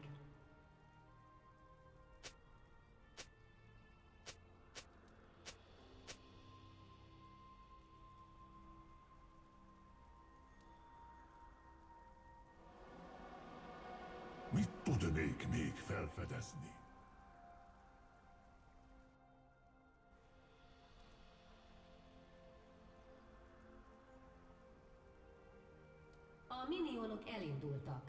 Speaker 5: Mit tudnék még felfedezni?
Speaker 4: A minionok elindultak.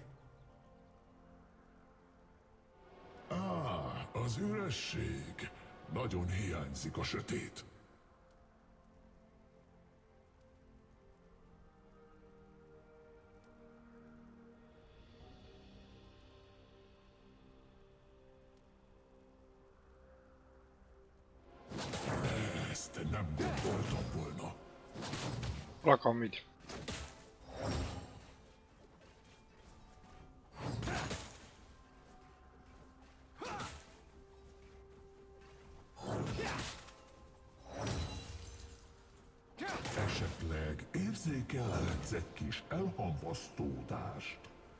Speaker 5: Az üresség. Nagyon hiányzik a sötét. Ezt nem gondoltam volna.
Speaker 3: Rakan mid.
Speaker 5: Esetleg érzékelhetsz egy kis elhamvasztódást?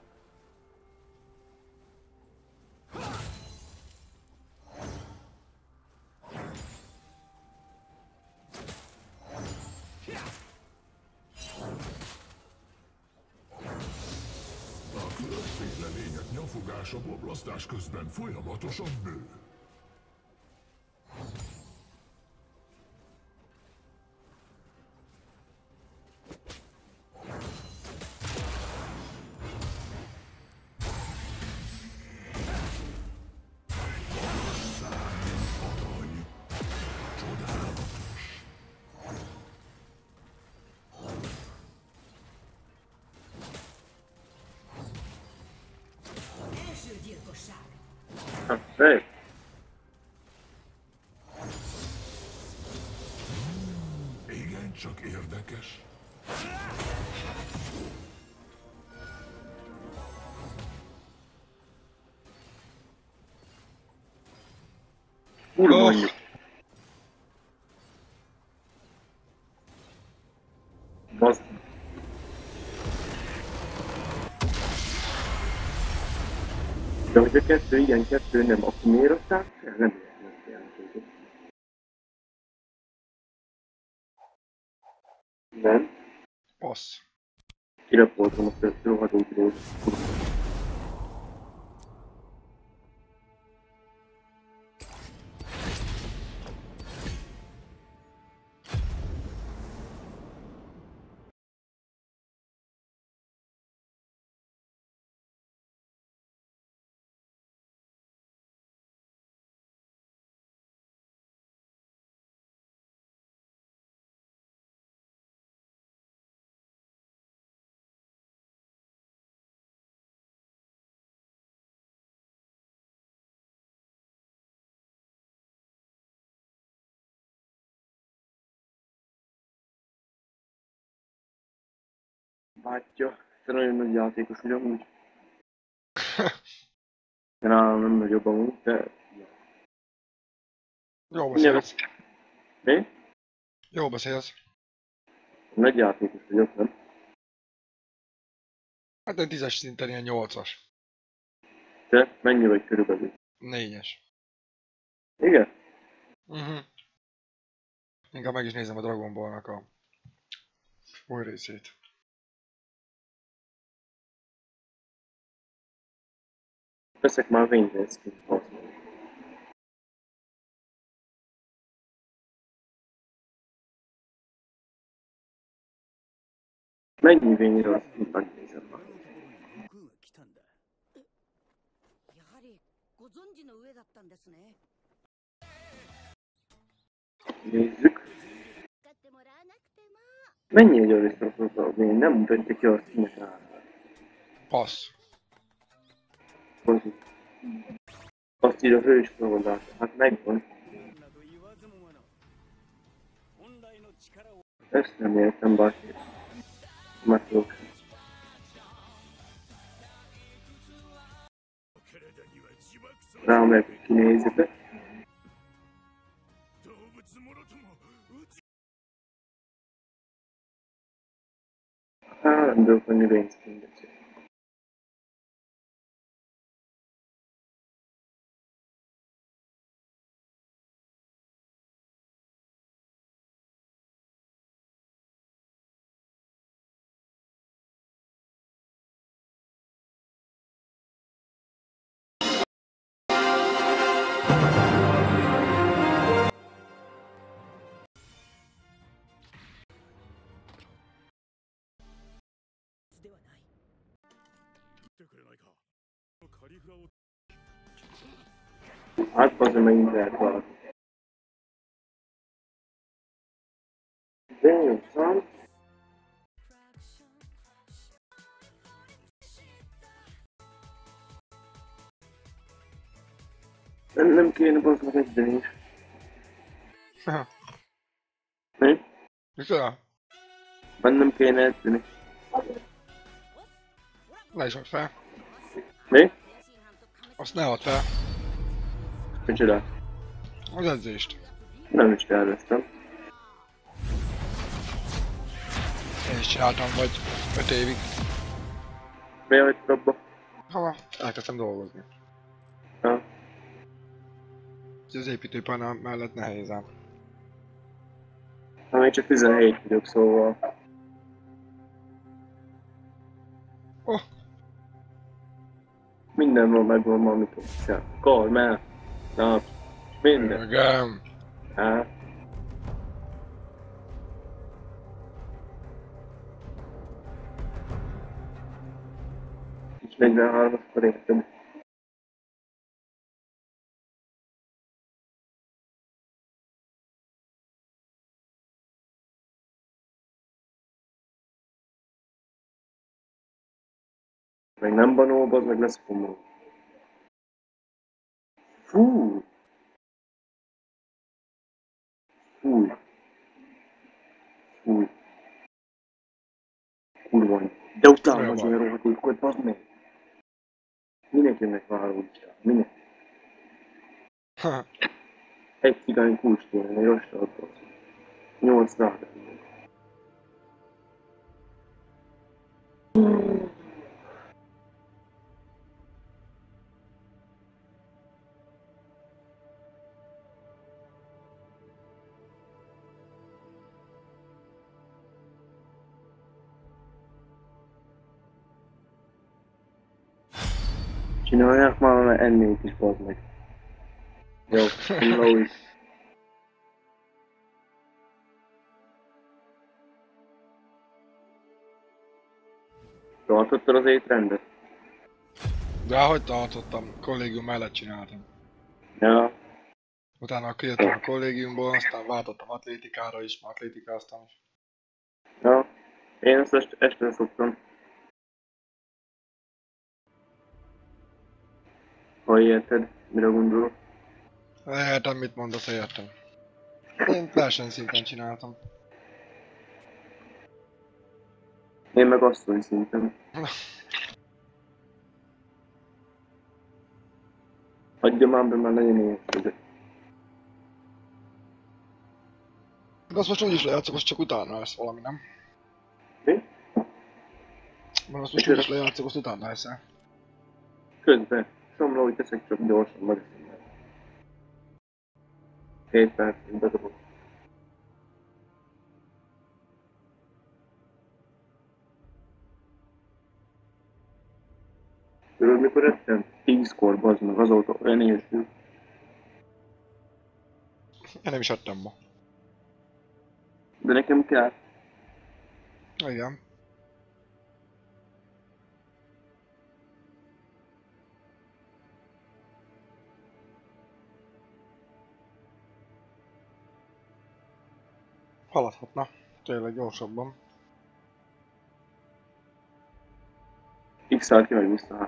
Speaker 5: A különféle lények nyafogása bomlasztás közben folyamatosan nő.
Speaker 4: Első gyilkosság.
Speaker 2: Hát, szép.
Speaker 5: Igen, csak érdekes.
Speaker 2: Kurva mondjuk. Bazd. De hogy a kettő igen, kettő nem, akkor miért aztán fel? Nem értem ezt a játékot. Nem.
Speaker 3: Passz.
Speaker 2: Kirepoltam azt a rohadó grót. Bátya, te nagyon nagy játékos vagy amúgy. Te nálam nem nagyobb amúgy, de...
Speaker 3: Jó beszélsz.
Speaker 2: Mi?
Speaker 3: Jó beszélsz.
Speaker 2: Nagy játékos vagyok, nem?
Speaker 3: Hát egy 10-es szinten ilyen 8-as.
Speaker 2: Te mennyi vagy körülbelül?
Speaker 3: 4-es.
Speaker 2: Igen?
Speaker 3: Inkább meg is nézem a Dragon Ball-nak a új részét.
Speaker 2: Veszek már Vayne skint, bazd meg. Mennyi Vayne-ra azt megnézem már.
Speaker 6: やはりご存知の上だったんですね。
Speaker 2: Nézzük.
Speaker 6: 使ってもらわなくても。
Speaker 2: Mennyi egy arisztokrata a Vayne? Nem mutatja ki a színet rá.
Speaker 3: Passz.
Speaker 2: Azt írja a hős progadás. Hát megvan. Ezt nem értem, bárki. Megtudok. Rámegyek kinézete. Nem tudok venni Vayne skintet. Hát azért megint lehet valaki. De jó, szóval. Nem kéne bazd egyben is. Mi?
Speaker 3: Micsoda?
Speaker 2: Bennem kéne edzeni.
Speaker 3: Le is add fel.
Speaker 2: Mi?
Speaker 3: Azt ne add fel.
Speaker 2: Micsoda?
Speaker 3: Az edzést.
Speaker 2: Nem is terveztem.
Speaker 3: Én is csináltam vagy 5 évig.
Speaker 2: Miért hagytad abba?
Speaker 3: Ha, elkezdtem dolgozni.
Speaker 2: Ja.
Speaker 3: Úgyhogy az építőpanel mellett nehéz ám.
Speaker 2: Ha még csak 17 vagyok, szóval...
Speaker 3: Oh,
Speaker 2: Minden van, megvan ma, amit kell. Kormál, nap, minden.
Speaker 3: igen.
Speaker 2: Hát. És 43-kor értem. Meg nem banóba, az meg lesz komó. Fú! Fúj! Fúj! Kurva. De utána
Speaker 3: Olyan
Speaker 2: az
Speaker 3: van.
Speaker 2: olyan rohadékot, bazd meg! Mindenkinek van haragudja. Mindenki.
Speaker 3: Ha,
Speaker 2: Egy cigány kulcs kéne, egy rosszabbhoz. 8 rád. Csinálják már ennék is, bazd meg. Jó, hulla úgy. Tartottad az étrendet?
Speaker 3: de ahogy tartottam, kollégium mellett csináltam.
Speaker 2: Ja.
Speaker 3: Utána kijöttem a kollégiumból, aztán váltottam atlétikára is, már atlétikáztam is.
Speaker 2: Ja. Én ezt este szoktam. Ha érted, mire gondolok.
Speaker 3: Értem, mit mondasz, értem. Én versenyszinten csináltam.
Speaker 2: Én meg asszony szinten. Hagyja már be, már nagyon érted.
Speaker 3: De azt most úgyis lejátszok, most csak utána lesz valami, nem?
Speaker 2: Mi?
Speaker 3: Mert azt most úgyis lejátszok, azt utána leszel.
Speaker 2: Közben. Somló, hogy teszek csak gyorsan, megeszem meg. 2 perc, bedobok. Tudod, mikor ettem? 10-kor, bazd meg, azóta olyan érző.
Speaker 3: Én nem is ettem ma.
Speaker 2: De nekem kell.
Speaker 3: Igen. Haladhatna. Tényleg gyorsabban.
Speaker 2: X-el ki meg vissza.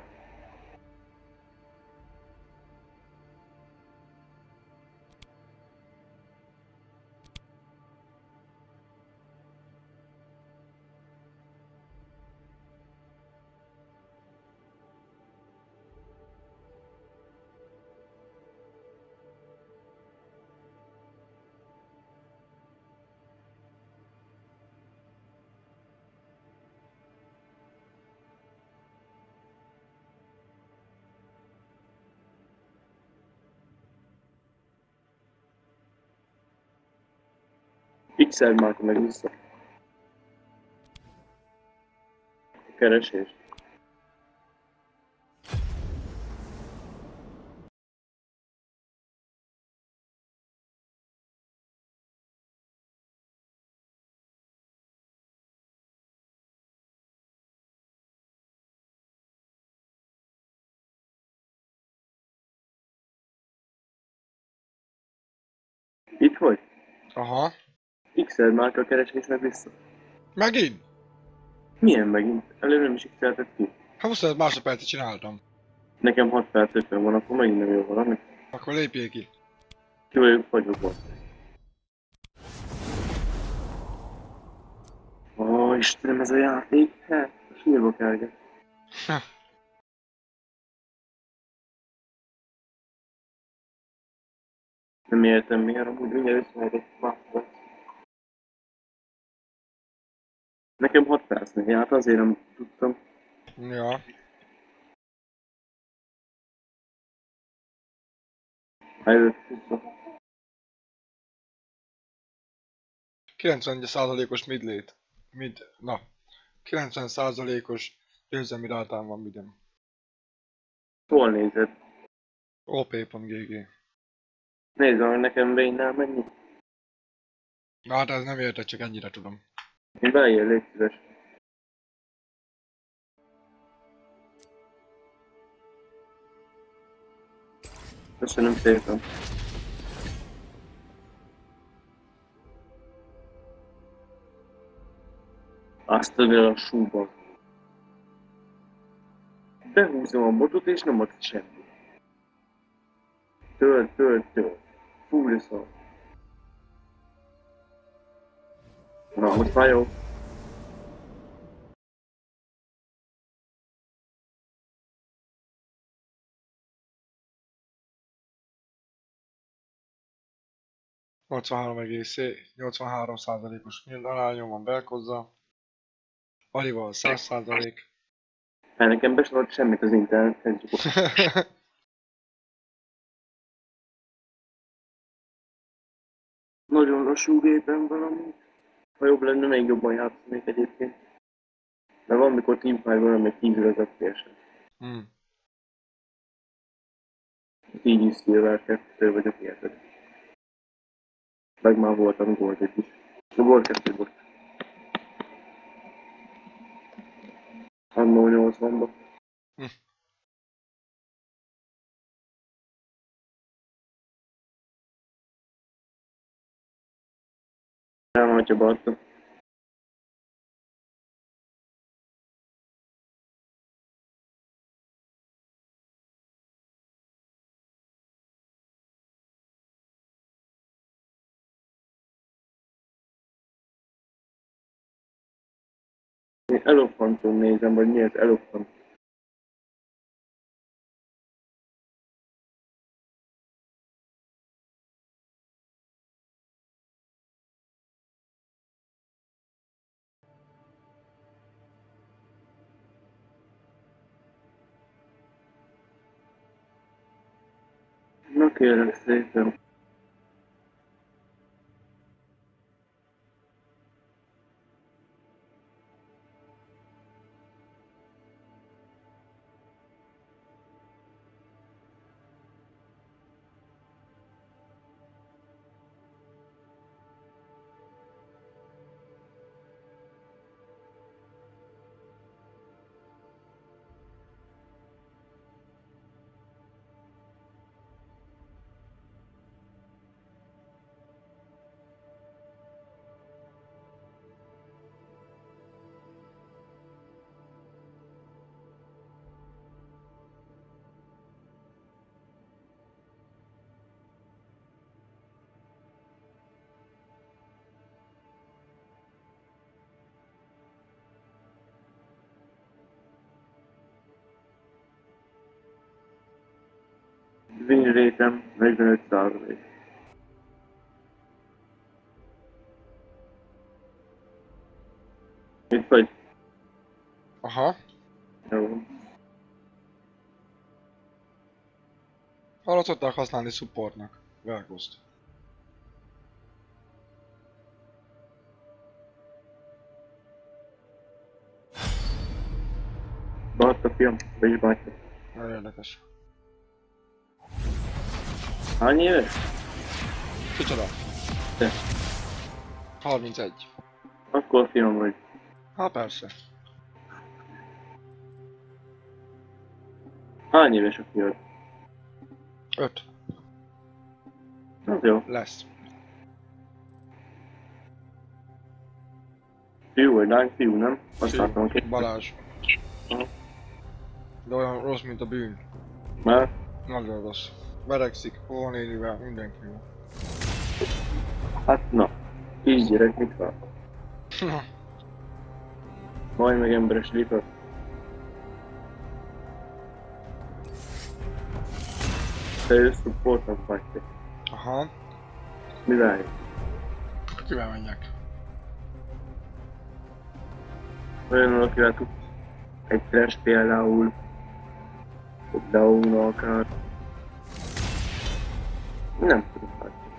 Speaker 2: X-el már akkor meg vissza. Keresés. Itt vagy?
Speaker 3: Aha.
Speaker 2: X-el már a keresés meg vissza.
Speaker 3: Megint?
Speaker 2: Milyen megint? Előbb nem is X-elted ki.
Speaker 3: Hát 25 másodpercet csináltam.
Speaker 2: Nekem 6 perc 50 van, akkor megint nem jó valami.
Speaker 3: Akkor lépjél ki.
Speaker 2: Ki vagyok fagyva. Ó, Istenem, ez a játék, hát, sírba kerget.
Speaker 3: Ha.
Speaker 2: Nem értem miért, amúgy mindjárt összehetett másodat. Nekem 6 percnél járt, azért nem tudtam.
Speaker 3: Ja.
Speaker 2: Eljött vissza.
Speaker 3: 90%-os midlét. Na. 90%-os győzelmi rátán van midem.
Speaker 2: Hol nézed?
Speaker 3: op.gg.
Speaker 2: Nézd meg nekem Vayne-nál mennyi.
Speaker 3: Na hát ez nem érted, csak ennyire tudom.
Speaker 2: Én beljön, légy szíves. Köszönöm szépen. Azt a lassúban. Behúzom a botot és nem ad ki semmi. Tölt. Fú, de szar. Na, most már jó.
Speaker 3: .83%-os arányom van Belkozza. Alival 100%.
Speaker 2: Hát nekem be sem ad semmit az internet. Nagyon lassú gépen valami. Ha jobb lenne, még jobban játszanék egyébként. De van, mikor teamfight-ban még 10 az FPS-en. Így is szilvár 2 vagyok érted. Meg már voltam Gold is. A Gold 2 volt. Annó 80-ba. Elmátja Barta. Én Elofanton nézem, vagy mi az Elofant? Na kérlek szépen. Win rate-em 45%. Itt vagy?
Speaker 3: Aha.
Speaker 2: Jó.
Speaker 3: Arra tudták használni supportnak. Velkozt.
Speaker 2: Barta fiam, vagy bátya.
Speaker 3: Nagyon érdekes.
Speaker 2: Hány éves?
Speaker 3: Kicsoda?
Speaker 2: Te.
Speaker 3: 31.
Speaker 2: Akkor fiam vagy.
Speaker 3: Hát persze.
Speaker 2: Hány éves a fiad?
Speaker 3: 5.
Speaker 2: Az jó.
Speaker 3: Lesz.
Speaker 2: Fiú vagy lány? Fiú, nem? Azt
Speaker 3: Fiú.
Speaker 2: látom ki.
Speaker 3: Balázs.
Speaker 2: Aha.
Speaker 3: De olyan rossz, mint a bűn.
Speaker 2: Már?
Speaker 3: Nagyon rossz. Verekszik, ónénivel, mindenkivel.
Speaker 2: Hát na. Kisgyerek, mit vár? Majd meg emberes lipat. Te jössz supportnak vagy te.
Speaker 3: Aha.
Speaker 2: Mivel jössz?
Speaker 3: Kivel menjek?
Speaker 2: Olyan, akivel tud egy flash például, down akár. Nem tudom látni.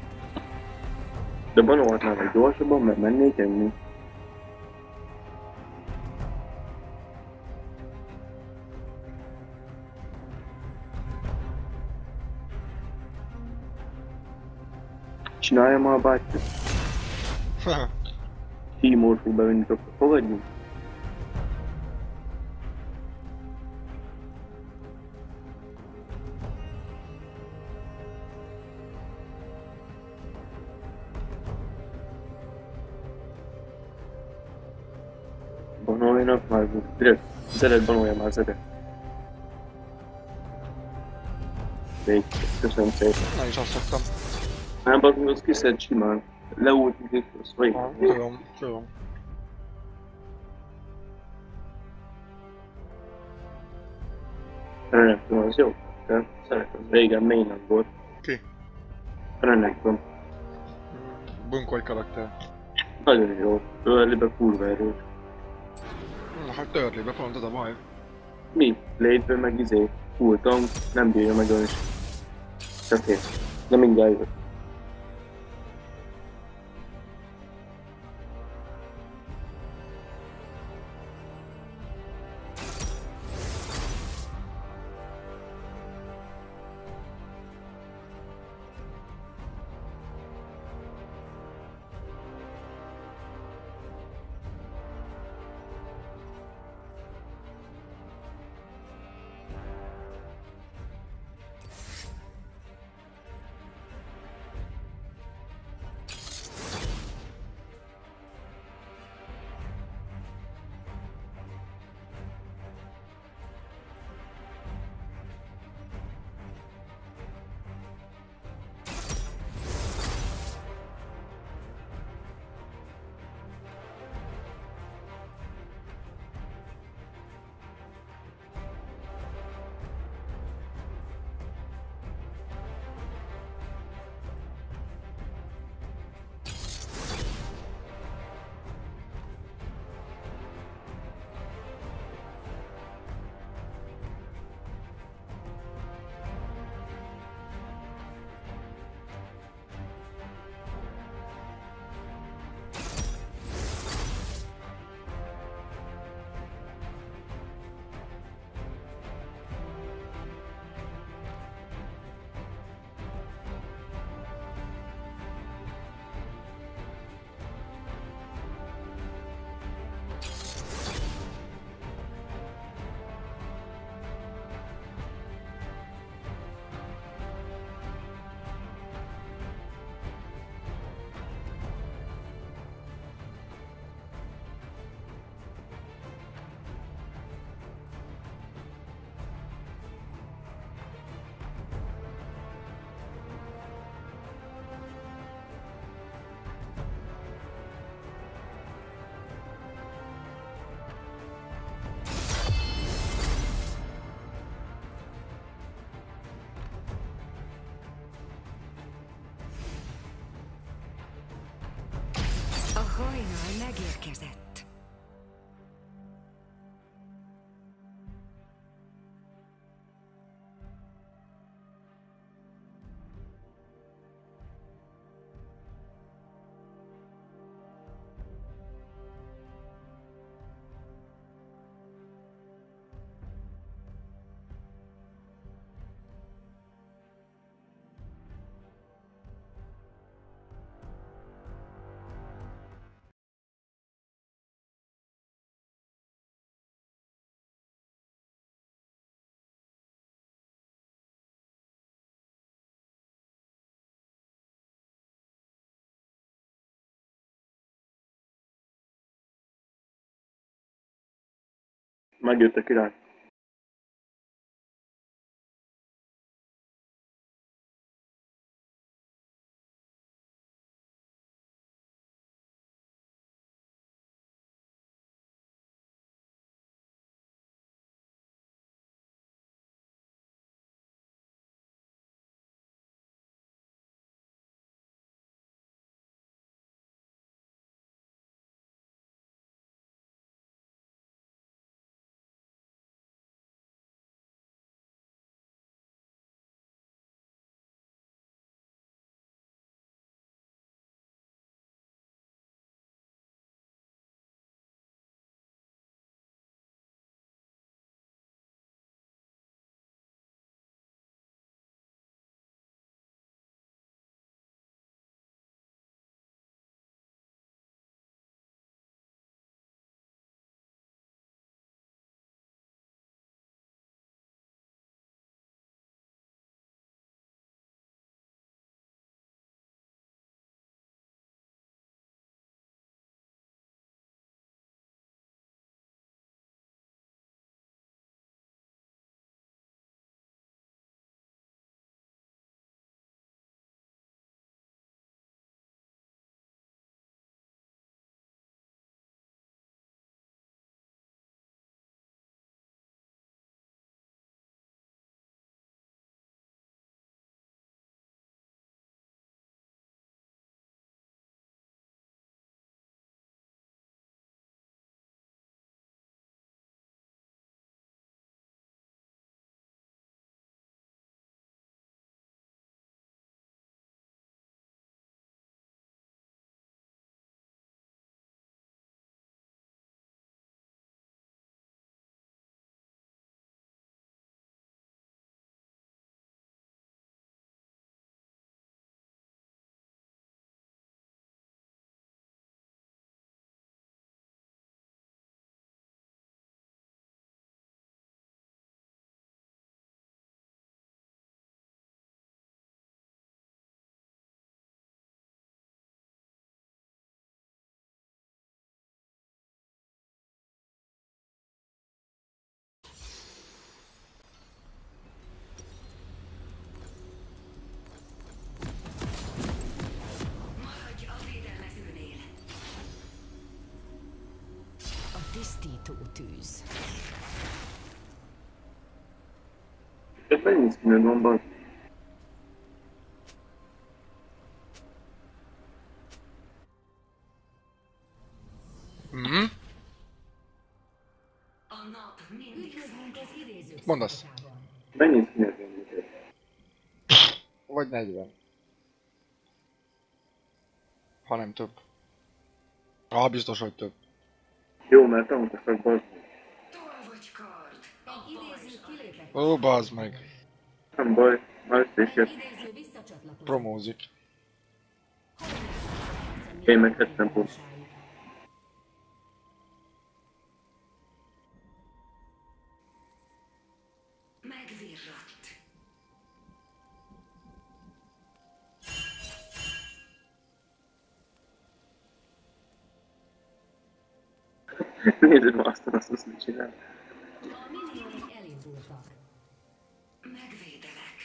Speaker 2: De banolhatnál meg gyorsabban, mert mennék enni. Csináljam a bátyja. Timor fog bevenni, akkor fogadjunk. Banoljanak már, direkt. Zeret banolja már, Zeret. Még, köszönöm szépen.
Speaker 3: Na is azt szoktam.
Speaker 2: Nem, az az kiszed simán. Leújtik, az vagy.
Speaker 3: Tudom.
Speaker 2: Renekton az jó. De szeretem. Régen mainland volt.
Speaker 3: Ki?
Speaker 2: Renekton.
Speaker 3: Bunkoly karakter.
Speaker 2: Nagyon jó. Earlybe kurva erős.
Speaker 3: Na, hát törlébe pont az a baj.
Speaker 2: Mi? Létből meg full tank, nem bírja meg olyan is. Csak én. De mindjárt jövök.
Speaker 4: A hajnal megérkezett.
Speaker 2: Megjött a király. Ez mennyi színű van?
Speaker 3: Mhm.
Speaker 4: A nap mindig az idézők
Speaker 3: Mondd azt.
Speaker 4: szakaszában.
Speaker 2: Mennyi színű van?
Speaker 3: Vagy 40. Ha nem több. Biztos, hogy több.
Speaker 2: Jó, mert tanultak bazd.
Speaker 4: Tolvacskard. Egy idéző kilépett.
Speaker 3: Ó, bazd meg.
Speaker 2: Nem baj, már
Speaker 4: Egy
Speaker 2: összeért.
Speaker 4: idéző visszacsatlakozott.
Speaker 3: Promózik.
Speaker 2: Én meg 70 pont.
Speaker 4: Megvirratt.
Speaker 2: Nézd ma azt mit csinál.
Speaker 4: A milliók elindultak. Megvédelek.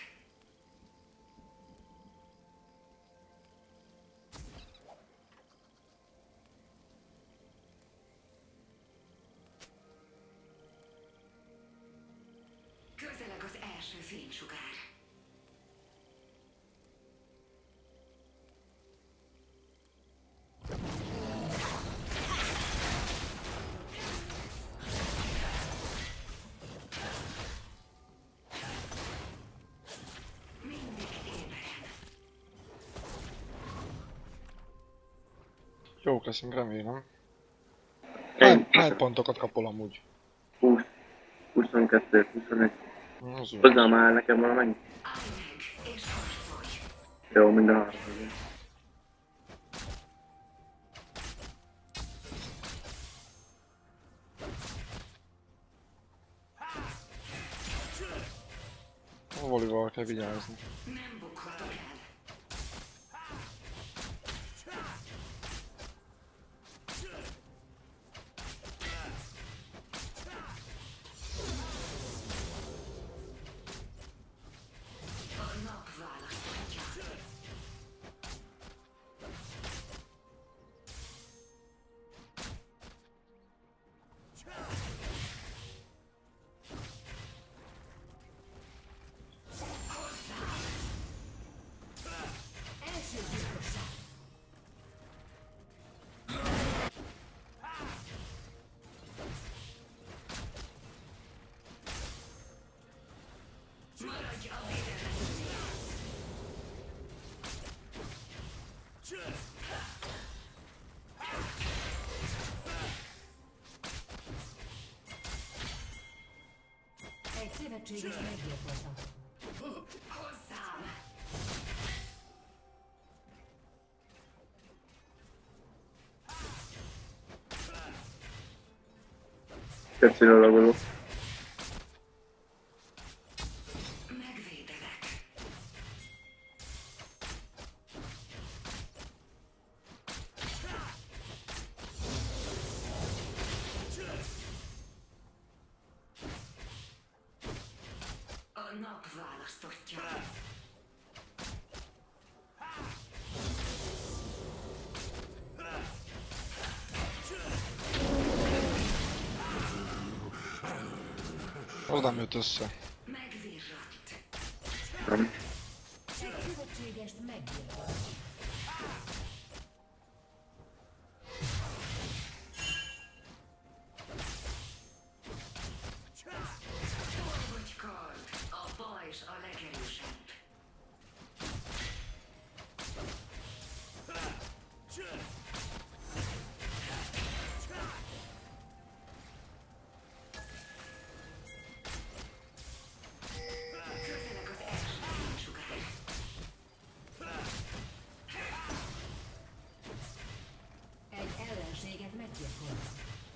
Speaker 4: Közeleg az első fénysugár.
Speaker 3: Jók leszünk, remélem.
Speaker 2: Én
Speaker 3: Hány pontokat kapol amúgy?
Speaker 2: 20, 22, 21.
Speaker 3: Az jó.
Speaker 2: Hozzám áll nekem valamennyi?
Speaker 4: Állj meg, és harcolj!
Speaker 2: Jó, minden három.
Speaker 3: A volival kell vigyázni.
Speaker 4: Nem bukhatok el. A nap választhatja. Első gyilkosság. Maradj a védelemnél. Egy szövetséges meggyilkoltak. Hozzám!
Speaker 2: Tetszél a lagoló.
Speaker 4: Megvédelek. A nap választotja.
Speaker 3: Az nem jött össze.
Speaker 4: Megvirratt.
Speaker 2: Nem.
Speaker 4: Egy szövetségest meggyilkolt. Tolvacskard. A pajzs a legerősebb. Közeleg az első fénysugár. Egy ellenséget meggyilkolt.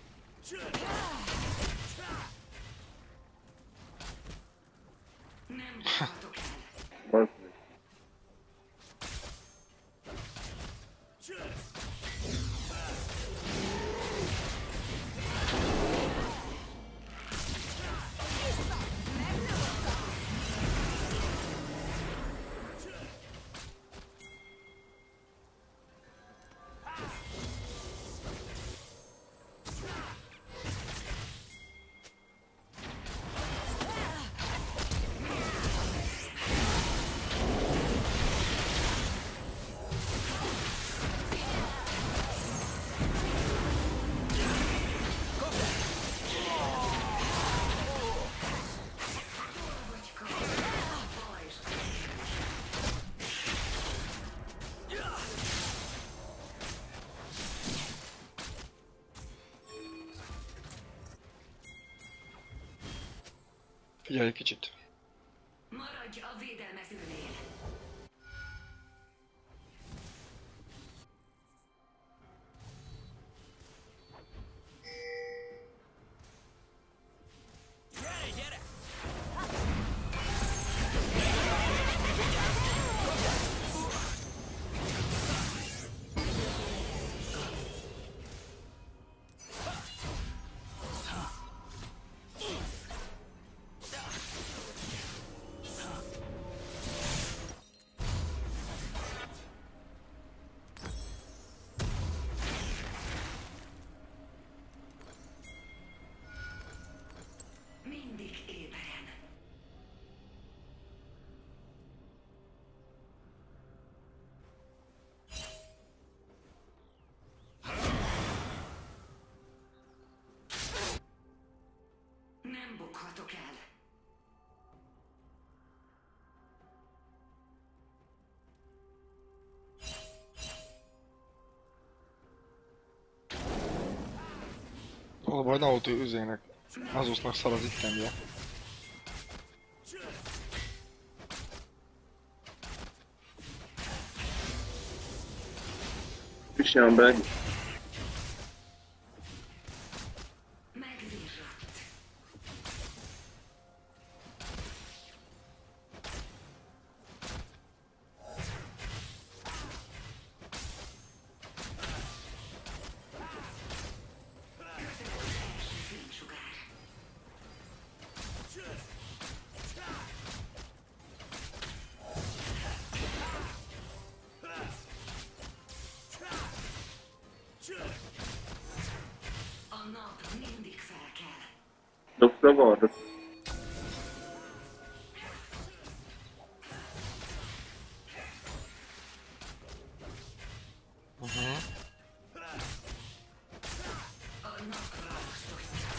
Speaker 4: Nem bukhatok el.
Speaker 2: Bazd meg.
Speaker 3: Figyelj egy kicsit.
Speaker 4: Maradj a védelmezőnél. Mindig éberen. Nem bukhatok el.
Speaker 3: Az a baj, Naoto üzének. Azusznak szar az itemje.
Speaker 2: Christian Berg.
Speaker 4: Megvirratt. Közel az első fénysugár. A nap mindig felkel.
Speaker 2: Dobsz a vardot.
Speaker 4: A nap választotja.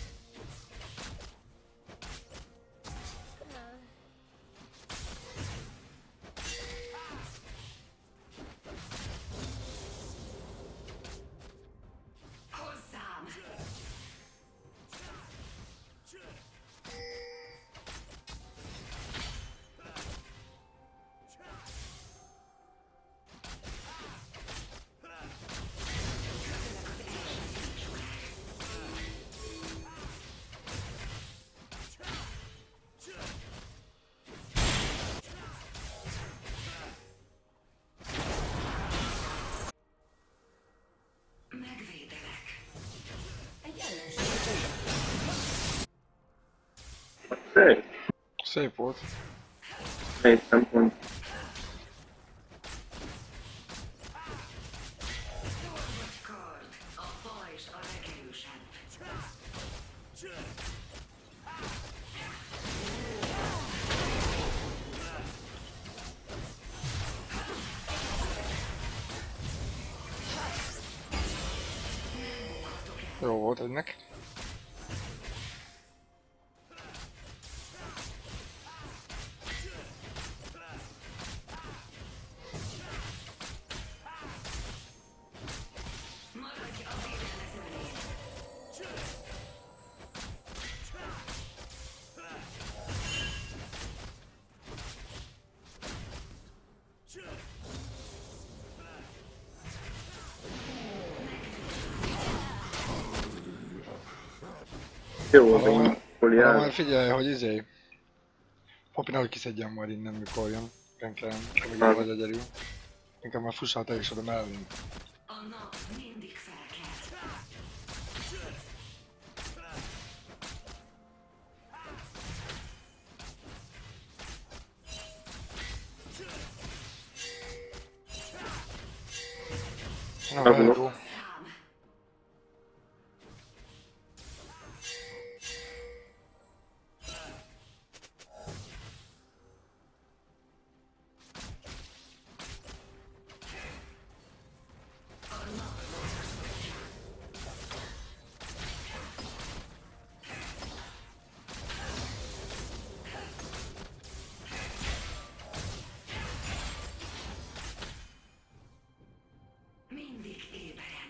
Speaker 4: Hozzám! Megvédelek. Egy ellenség.
Speaker 2: Szép.
Speaker 3: Szép volt.
Speaker 2: Egy szempont.
Speaker 4: Vagy kard. A pajzs a legerősebb.
Speaker 3: Jó volt ennek.
Speaker 4: Maradj a védelmezőnél.
Speaker 2: Jó, van. Hol
Speaker 3: Már
Speaker 2: jár?
Speaker 3: figyelj, hogy izé. Papinál, hogy kiszedjem majd innen, mikor jön. Renkelem, amíg
Speaker 2: Hát.
Speaker 3: vagy egyedül. Inkább már fussál te is oda mellénk.
Speaker 4: A nap mindig felkel.
Speaker 3: Na,
Speaker 2: Azonok.
Speaker 3: jó.
Speaker 4: Szám. Mindig éberen.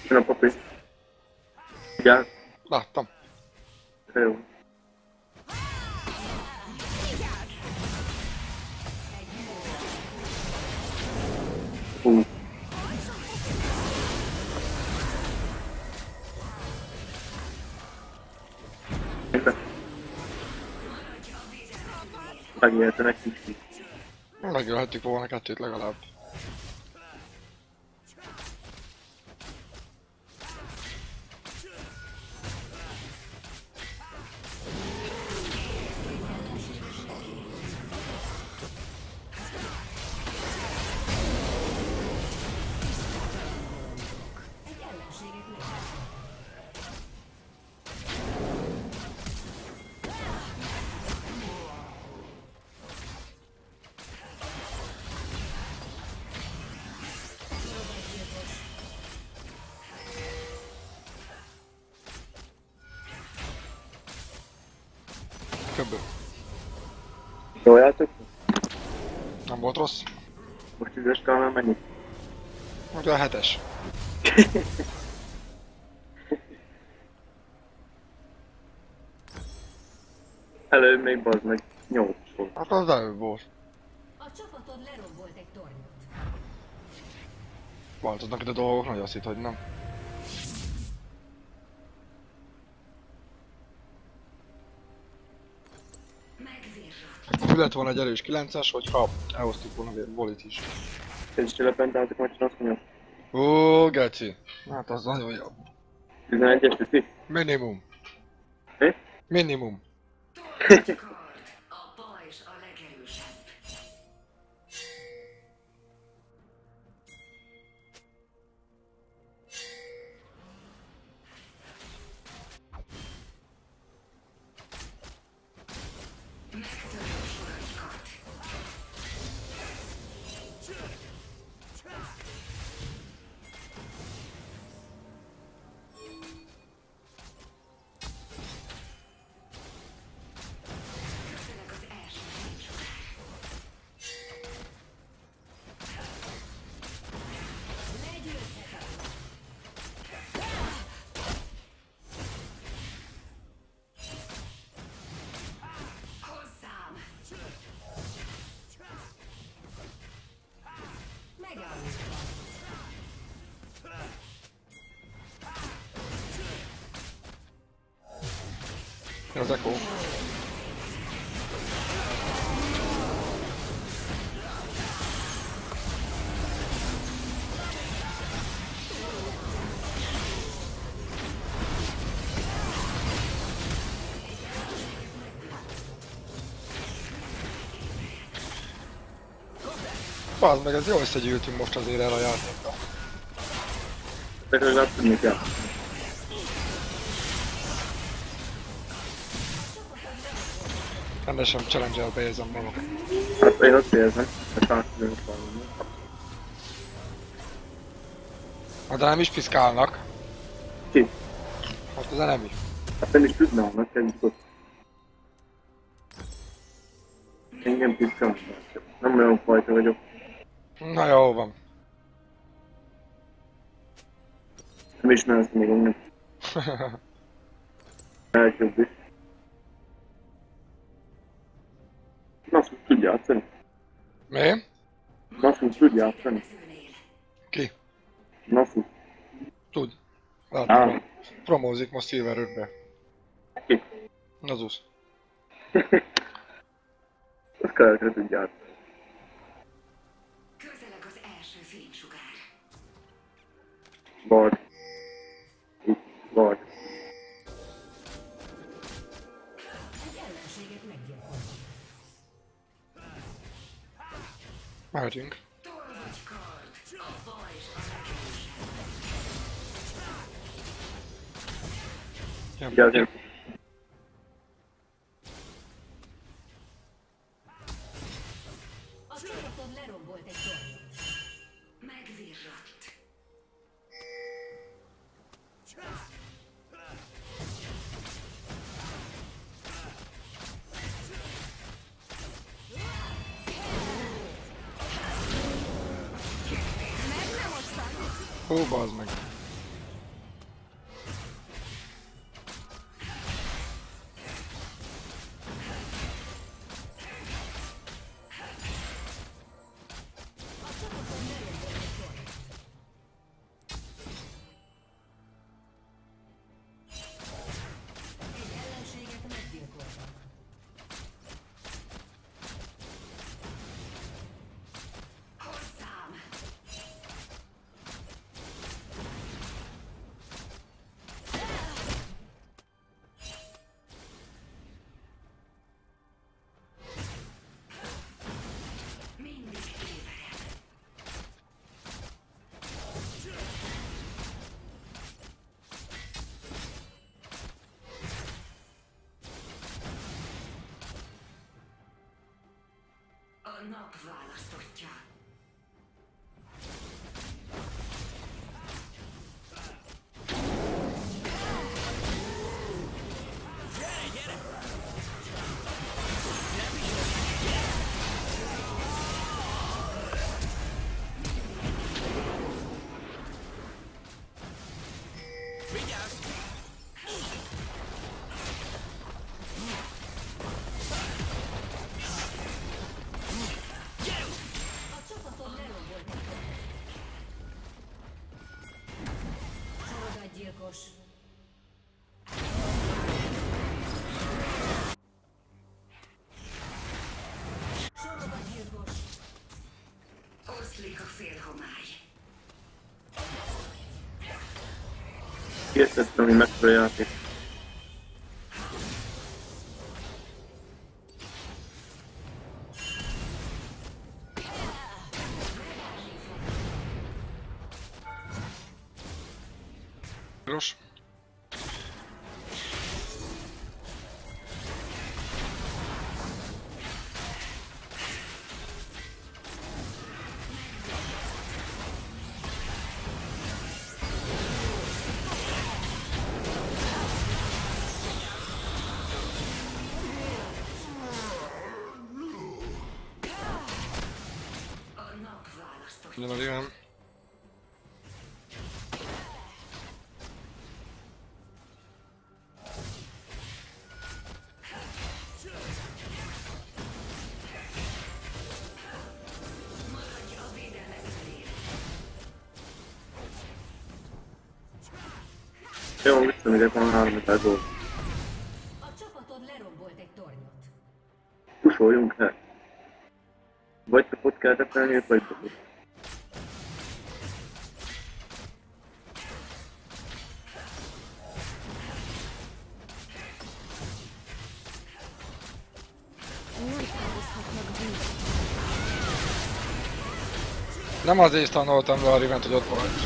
Speaker 2: Jön a papi. Vigyázz.
Speaker 3: Láttam.
Speaker 2: Jó. Hú. Megértenek kicsit.
Speaker 3: Megölhettük volna kettőt legalább. Köbből.
Speaker 2: Jól játszott?
Speaker 3: Nem volt rossz.
Speaker 2: Most 10-es talán mennyi?
Speaker 3: Ugye a 7-es.
Speaker 2: Előbb még bazd meg 8 volt.
Speaker 3: Hát az előbb volt.
Speaker 6: A csapatod lerombolt egy tornyot.
Speaker 3: Változnak itt a dolgok, nagy azt hitt, hogy nem. Akkor lett volna egy erős 9-es, hogyha elhoztuk volna Volit is.
Speaker 2: Ez is lepentáltuk majd azt mondja.
Speaker 3: Ó, geci. Hát az nagyon jó.
Speaker 2: 11-es üti?
Speaker 3: Minimum.
Speaker 2: Mi?
Speaker 3: Minimum.
Speaker 4: Tornacskard. A pajzs a legerősebb. Megtörő soraikat. Közeleg az első fénysugár. Hozzám!
Speaker 6: Megállunk.
Speaker 3: Jön az Echo. Bazd meg, ez jól összegyűltünk most azért erre a játékra.
Speaker 2: Legalább tudni kell.
Speaker 3: Rendesen challenge-elbe érzem magam.
Speaker 2: Hát én azt érzem, hogy átjönünk valami.
Speaker 3: Hát de nem is piszkálnak.
Speaker 2: Ki?
Speaker 3: Hát az enemy.
Speaker 2: Hát nem is tudnának, egy ott. Engem piszkálnak. Nem olyan fajta vagyok.
Speaker 3: Na jó van.
Speaker 2: Nem ismersz még engem. Eljobb is. Nasus tud játszani.
Speaker 3: Mi?
Speaker 2: Nasus tud játszani.
Speaker 3: Ki?
Speaker 2: Nasus.
Speaker 3: Tud.
Speaker 2: Á.
Speaker 3: Látom. Promózik most Silver 5-be.
Speaker 2: Ki?
Speaker 3: Nazus.
Speaker 2: Az kellene tud játszani.
Speaker 4: Közeleg az első fénysugár.
Speaker 2: Vagy. Itt. Vagy.
Speaker 6: Egy ellenséget meggyilkolni.
Speaker 3: Mehetünk.
Speaker 4: Tornacskard. A pajzs a legerősebb.
Speaker 2: Vigyázzunk.
Speaker 6: A csapatod lerombolt egy tornyot.
Speaker 4: Megvirratt.
Speaker 3: Ó, bazd meg.
Speaker 4: nap választotja.
Speaker 6: A csapaton lerombolt egy sorozatgyilkos. Sorozatgyilkos.
Speaker 4: Oszlik a félhomály.
Speaker 2: Értettem, hogy mekkora játék.
Speaker 3: Piros.
Speaker 4: A nap választotja.
Speaker 3: Ugyanaz ilyen.
Speaker 4: Maradj a védelmek felé.
Speaker 2: Jó, visszamegyek, van 3000 gold.
Speaker 6: A csapatod lerombolt egy tornyot.
Speaker 2: Pusoljunk el. Vagy kapott kell tepelni, vagy kapott.
Speaker 3: Nem azért tanultam le a Rivent, hogy ott vagy.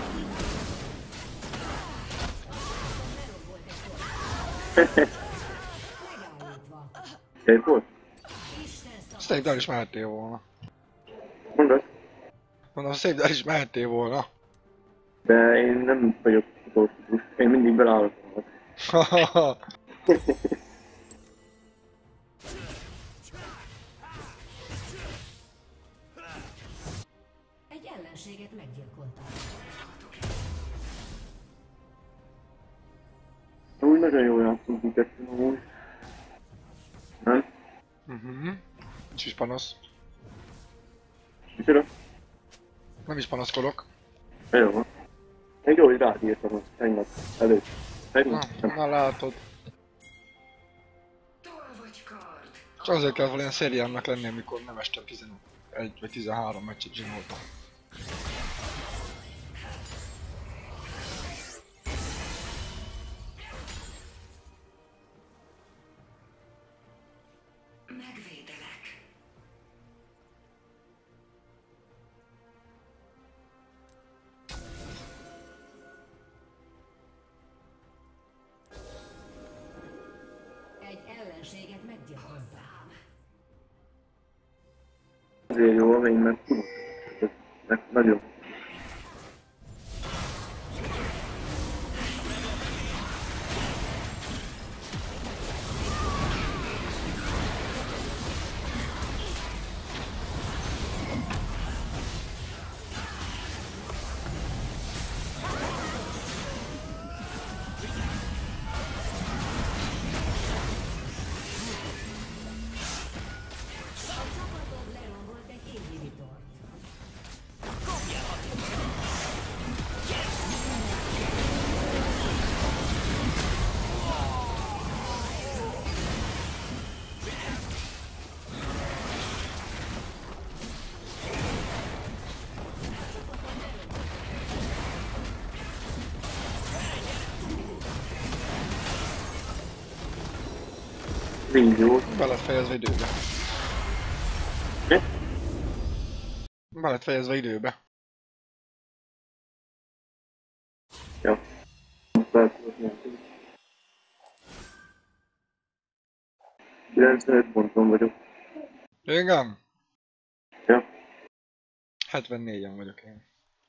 Speaker 6: Megállítva.
Speaker 2: Szép volt?
Speaker 6: Isten szava.
Speaker 3: Szép, el is mehettél volna.
Speaker 2: Mondod?
Speaker 3: Mondom, szép, el is mehettél volna.
Speaker 2: De én nem vagyok utolsó. Én mindig belállok.
Speaker 6: Egy ellenséget meggyilkoltak.
Speaker 2: Úgy nagyon jól játszunk minket, úgy. Nem?
Speaker 3: Nincs is panasz.
Speaker 2: Micsoda?
Speaker 3: Nem is panaszkodok.
Speaker 2: Jó van. Még jó, hogy rád írtam, hogy tegnap előtt.
Speaker 3: Na,
Speaker 2: Tegnap? Nem.
Speaker 3: na látod.
Speaker 4: Toll vagy kard.
Speaker 3: Csak azért kell valamilyen szériámnak lenni, amikor nem estem 11 vagy 13 meccset zsinoltam.
Speaker 4: Megvédelek.
Speaker 6: Egy ellenséget meggyilkoltak.
Speaker 2: Azért jó a vény, mert tudok. Mert nagyon.
Speaker 6: A csapatod lerombolt egy inhibitort.
Speaker 2: Vény jó.
Speaker 3: Be lett fejezve időbe.
Speaker 2: Mi?
Speaker 3: Be lett fejezve időbe.
Speaker 2: Ja. Most lehet, hogy nem tudom. 95 ponton vagyok.
Speaker 3: Igen? 74-en vagyok én.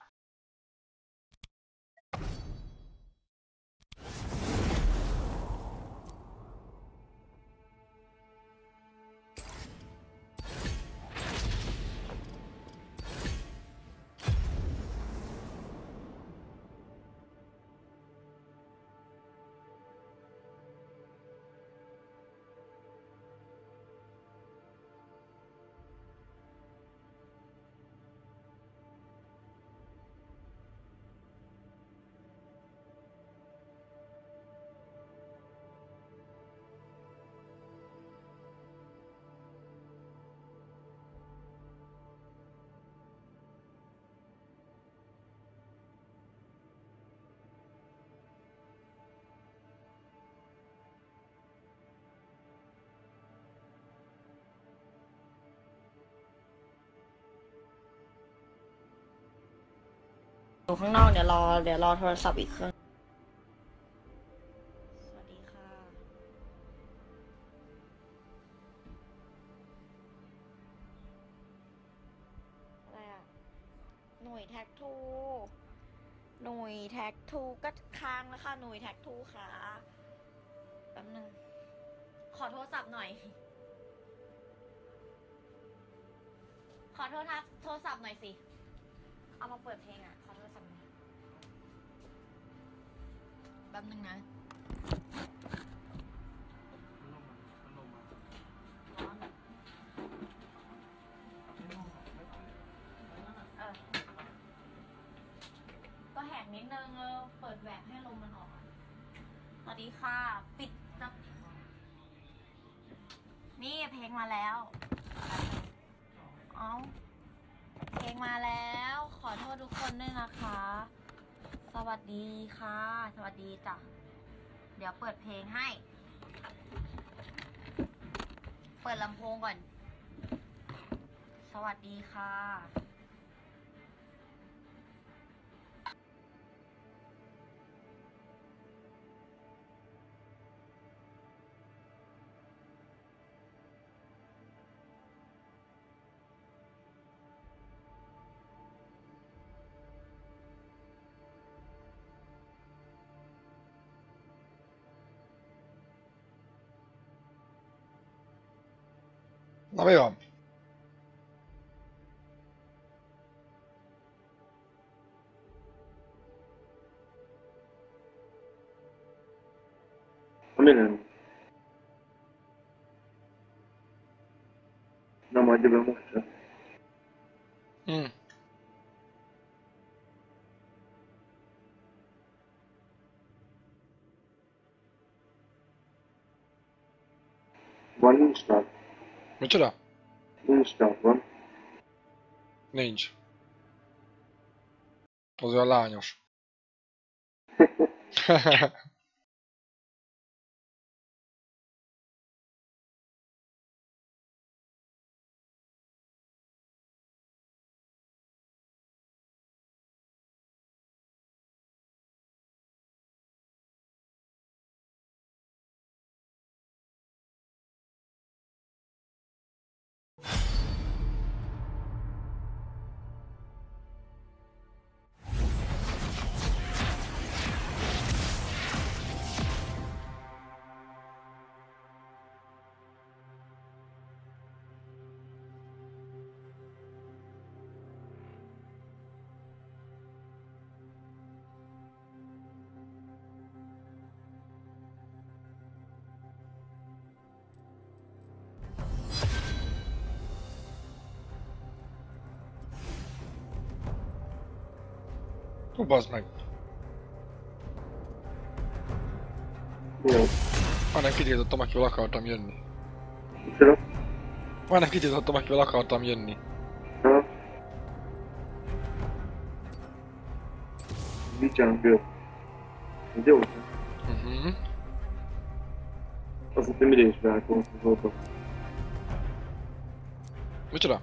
Speaker 7: อยู่ข้างนอกเดี๋ยวรอโทรศัพท์อีกเครื่องสวัสดีค่ะอะไรอ่ะหน่วยแท็กทูหน่วยแท็กทูก็ค้างแล้วค่ะหน่วยแท็กทูค่ะแป๊บนึงขอโทรศัพท์หน่อยขอโทษทักโทรศัพท์หน่อยสิเอามาเปิดเพลงอ่ะขอโทรศัพท์หน่อยแป๊บนึงนะร้อนก็แหกนิดนึงเปิดแหวกให้ลมมันออกสวัสดีค่ะปิดจะนี่เพลงมาแล้วเอาเพลงมาแล้วขอโทษทุกคนด้วยนะคะสวัสดีค่ะสวัสดีจ้ะเดี๋ยวเปิดเพลงให้เปิดลำโพงก่อนสวัสดีค่ะ
Speaker 3: Aveva.
Speaker 2: Va bene. No, ma dobbiamo mostrare. One stop.
Speaker 3: Micsoda?
Speaker 2: Stop van.
Speaker 3: Nincs. Az olyan lányos. Hú, bazd meg.
Speaker 2: Jó.
Speaker 3: Majdnem kitiltottam, akivel akartam jönni.
Speaker 2: Micsoda?
Speaker 3: Majdnem kitiltottam, akivel akartam jönni.
Speaker 2: Ha? Mit jungle? Ez jó? Azt hittem ide is beálltunk az oldal.
Speaker 3: Micsoda?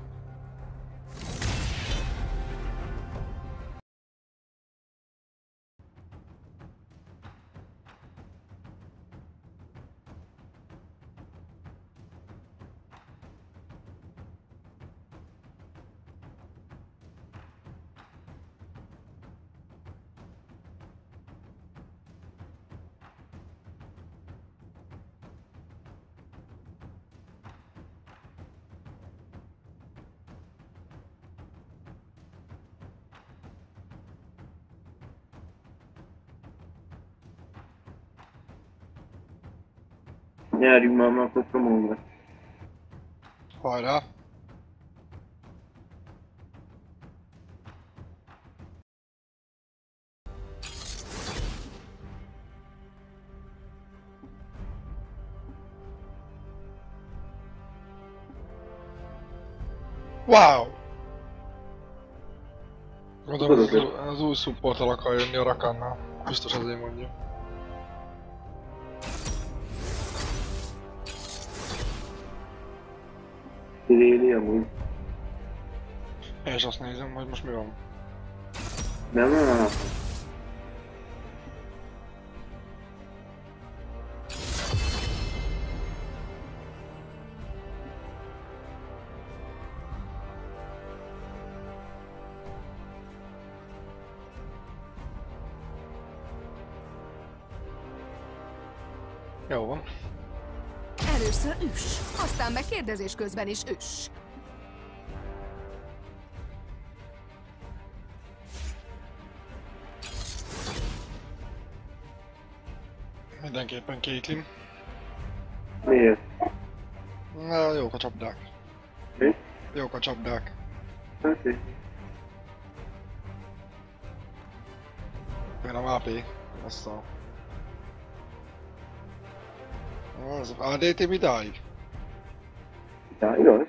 Speaker 2: Nyerjünk már, mert akkor promózva.
Speaker 3: Hajrá! Wow! Gondolom az új supporttal akar jönni a Rakannal. Biztos azért mondja.
Speaker 2: Iréli amúgy.
Speaker 3: Én is azt nézem, hogy most mi van.
Speaker 2: Nem áll.
Speaker 3: Jó van.
Speaker 8: Először üss, aztán meg kérdezés közben is üss.
Speaker 3: Mindenképpen Caitlyn.
Speaker 2: Miért?
Speaker 3: Na, jók a csapdák.
Speaker 2: Mi?
Speaker 3: Jók a csapdák.
Speaker 2: Oké.
Speaker 3: Például AP. Azt a... Az ADT midáig?
Speaker 2: Ja, igaz?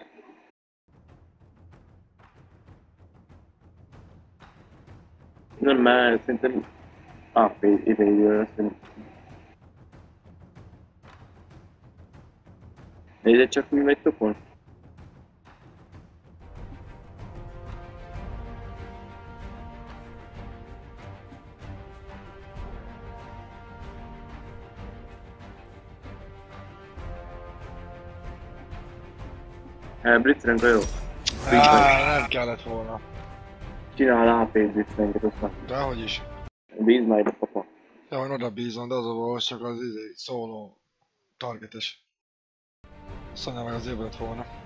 Speaker 2: Nem, mert szerintem AP idejéről szerintem. Nézd csak, mi megy topon. Blitzrenka jó.
Speaker 3: Nem kellett volna.
Speaker 2: Csinál AP Blitzrenket, aztán.
Speaker 3: Dehogy is.
Speaker 2: Bízd majd a papa.
Speaker 3: Ja, hogy oda bízom, de az a valós csak az szóló targetes. Szonya meg az ébredt volna.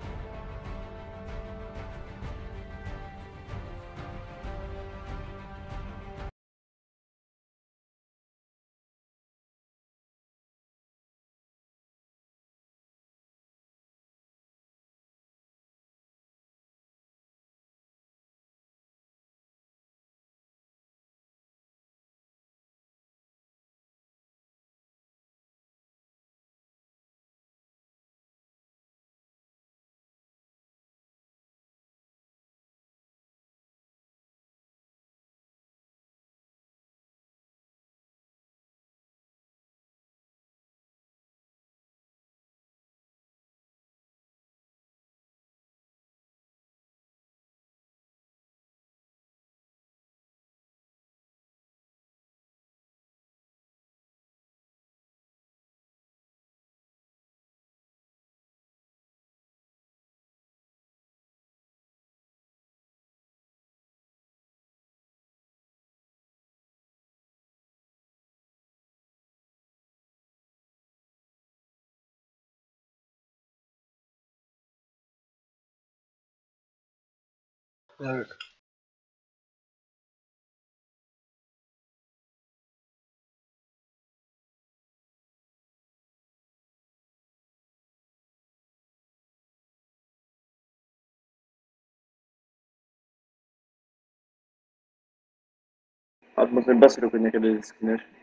Speaker 3: Jövök.
Speaker 2: Hát most még beszélok, hogy neked ez színes.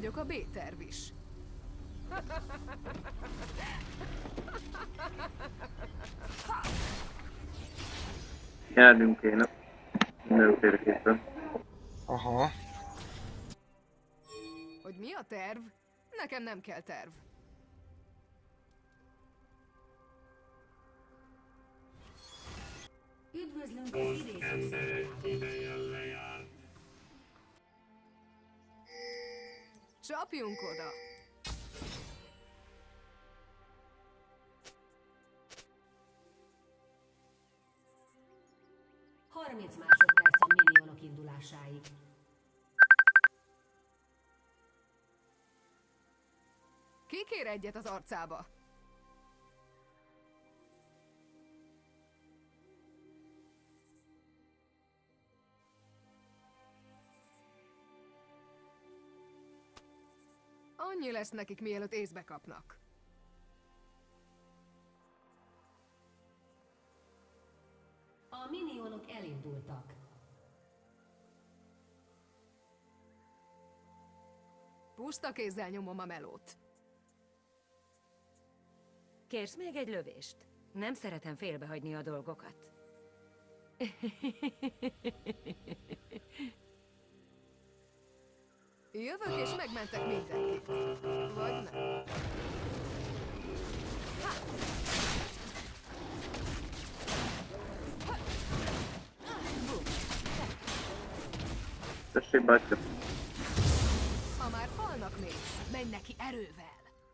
Speaker 8: vagyok a B-terv is.
Speaker 2: Nyernünk kéne. Mindenféleképpen.
Speaker 3: Aha.
Speaker 8: Hogy mi a terv? Nekem nem kell terv.
Speaker 4: Üdvözlünk az idézőszobában.
Speaker 8: Csapjunk oda!
Speaker 4: Harminc másodperc a minionok indulásáig.
Speaker 8: Ki kér egyet az arcába? Annyi lesz nekik, mielőtt észbe kapnak.
Speaker 4: A minionok elindultak.
Speaker 8: Puszta kézzel nyomom a melót.
Speaker 9: Kérsz még egy lövést? Nem szeretem félbehagyni a dolgokat.
Speaker 8: Jövök és megmentek mindenkit. Vagy nem.
Speaker 2: Tessék, bátya.
Speaker 8: Ha már falnak mész, menj neki erővel.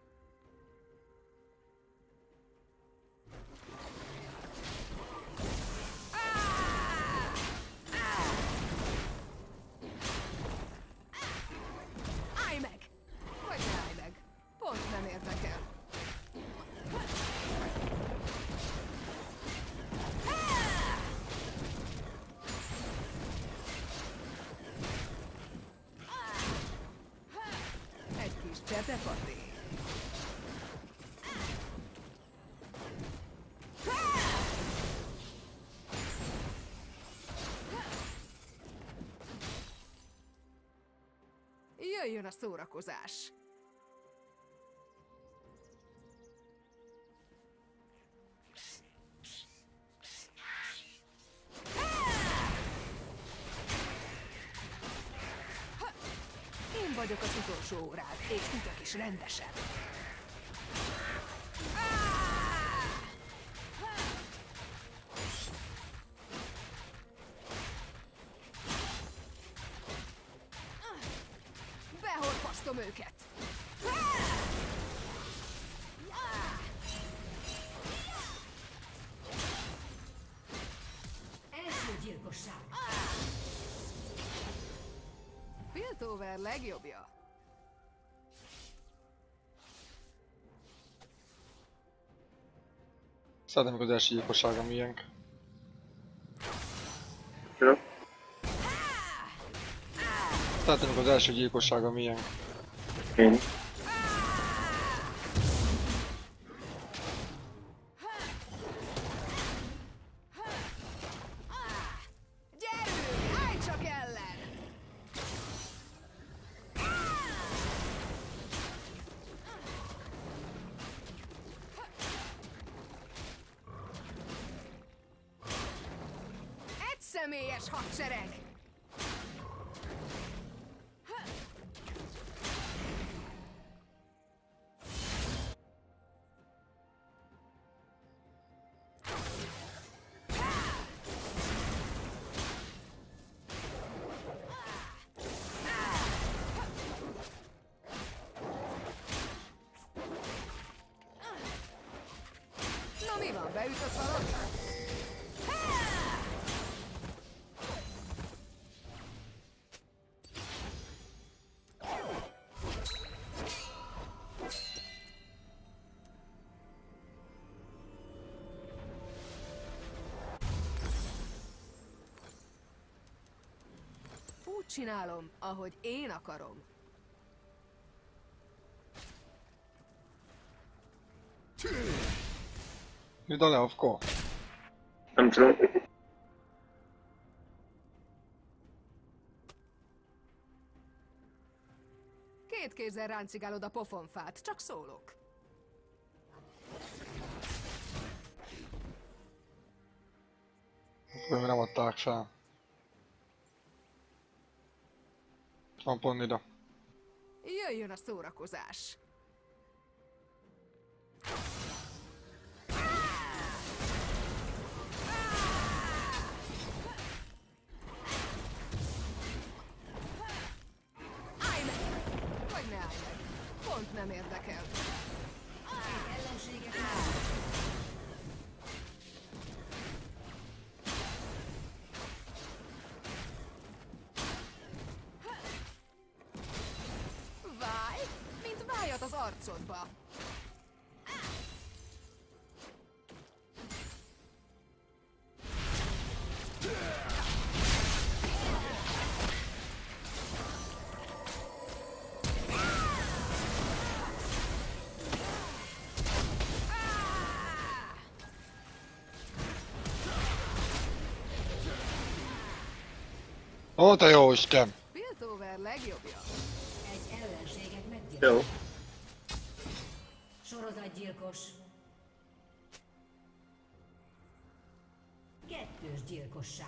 Speaker 8: Állj meg! Vagy ne állj meg. Pont nem érdekel. Egy kis csetepati. Jöjjön a szórakozás! Én vagyok az utolsó órád, és ütök is rendesen. Behorpasztom őket!
Speaker 4: Első gyilkosság.
Speaker 8: Piltover legjobbja.
Speaker 3: Szeretem, amikor az első gyilkosság a miénk.
Speaker 2: Jó.
Speaker 3: Szeretem, amikor az első gyilkosság a miénk.
Speaker 2: Én.
Speaker 8: Gyerünk, állj csak ellen! Egy személyes hadsereg! Na mi van, beütött valami? Úgy csinálom, ahogy én akarom.
Speaker 3: Ide le, of course.
Speaker 2: Nem tudom.
Speaker 8: Két kézzel ráncigálod a pofonfát, csak szólok.
Speaker 3: Akkor mi nem adták fel. Van pont ide.
Speaker 8: Jöjjön a szórakozás. Állj meg! Vagy ne állj meg. Pont nem érdekel. Válj, mint vájat az arcodba.
Speaker 3: Ó, te jó Isten!
Speaker 8: Piltover legjobbja.
Speaker 6: Egy ellenséget meggyilkolt.
Speaker 2: Jó.
Speaker 6: Sorozatgyilkos. Kettős gyilkosság.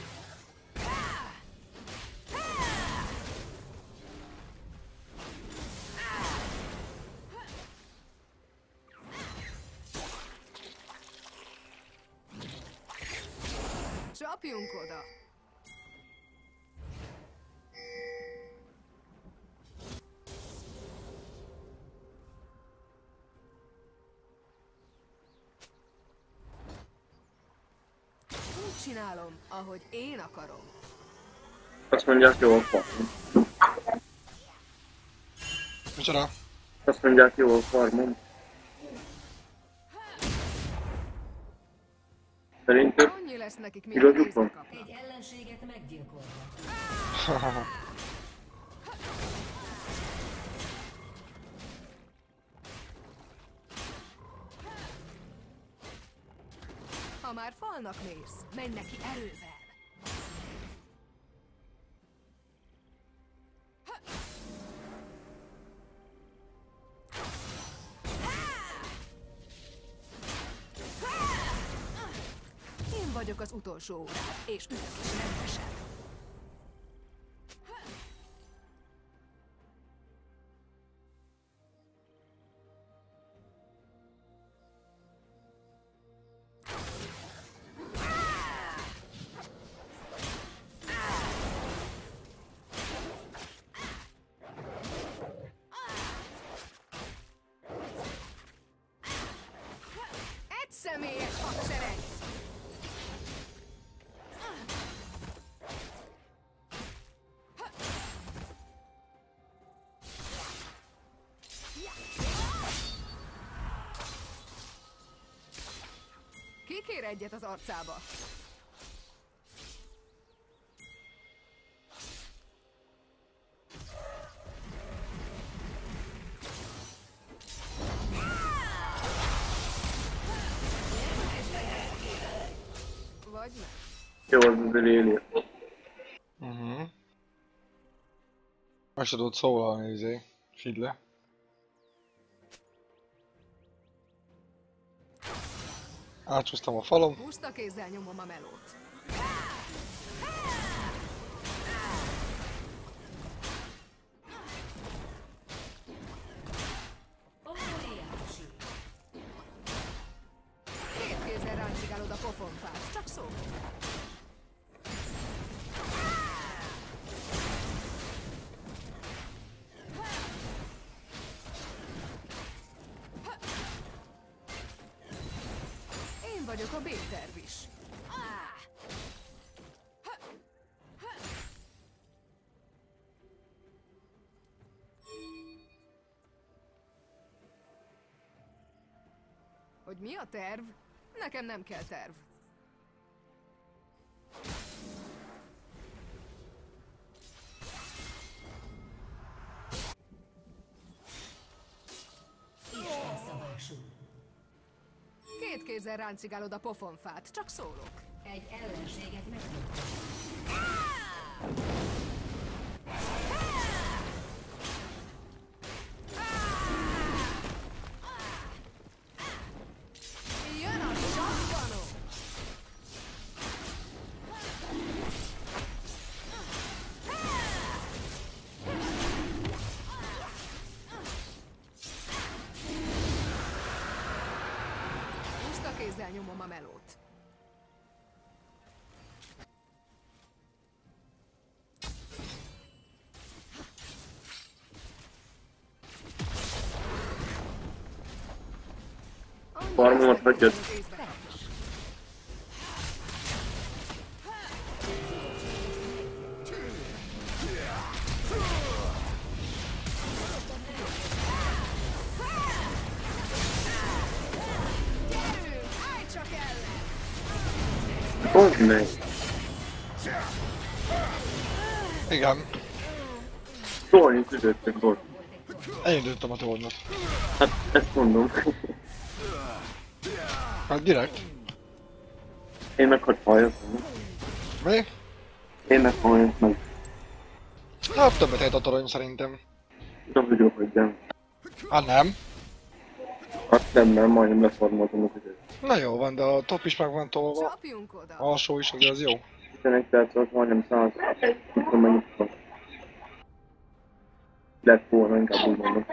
Speaker 8: Csapjunk oda. Úgy csinálom, ahogy én akarom.
Speaker 2: Azt mondják, jól farmom.
Speaker 3: Micsoda?
Speaker 2: Azt mondják, jól farmom. Szerinted
Speaker 8: Annyi lesz nekik,
Speaker 2: igazuk
Speaker 8: mint
Speaker 2: van?
Speaker 8: kapnak.
Speaker 6: Egy ellenséget meggyilkoltak.
Speaker 8: Ha már falnak mész, menj neki erővel. Én vagyok az utolsó órád, és ütök is rendesen. Egy személyes hadsereg! Ki kér egyet az arcába? Vagy meg.
Speaker 2: Jó, az az Irélia.
Speaker 3: Meg se tudod szólalni, izé. Fidle. Átsúsztam a falon.
Speaker 8: Puszta kézzel nyomom a melót.
Speaker 6: Óriási.
Speaker 8: Két kézzel ráncigálod a pofonfát, csak szó. Én vagyok a B-terv is. Hogy mi a terv? Nekem nem kell terv.
Speaker 6: Istenszabású.
Speaker 8: Két kézzel ráncigálod a pofonfát, csak szólok.
Speaker 6: Egy ellenséget meggyilkolt.
Speaker 8: Ezzel nyomom a melót.
Speaker 2: Farmomat hagyjad. Fogd meg!
Speaker 3: Igen.
Speaker 2: Soha nincs ütöttem volt.
Speaker 3: Én döntöm a tornyot.
Speaker 2: Hát ezt mondom.
Speaker 3: Hát direkt.
Speaker 2: Én meg hogy halljak.
Speaker 3: Mi?
Speaker 2: Én meg halljak meg.
Speaker 3: Hát többet ért a torony szerintem.
Speaker 2: Nem vagyok, hogy nem.
Speaker 3: Hát nem.
Speaker 2: Hát nem, majdnem leformoltam a között.
Speaker 3: Na jó van, de a top is meg van tolva.
Speaker 8: Csapjunk oda.
Speaker 3: A alsó is, azért az jó.
Speaker 2: 11 perc alatt majdnem 100. Nem tudom mennyit van. Lett volna, inkább úgy mondom.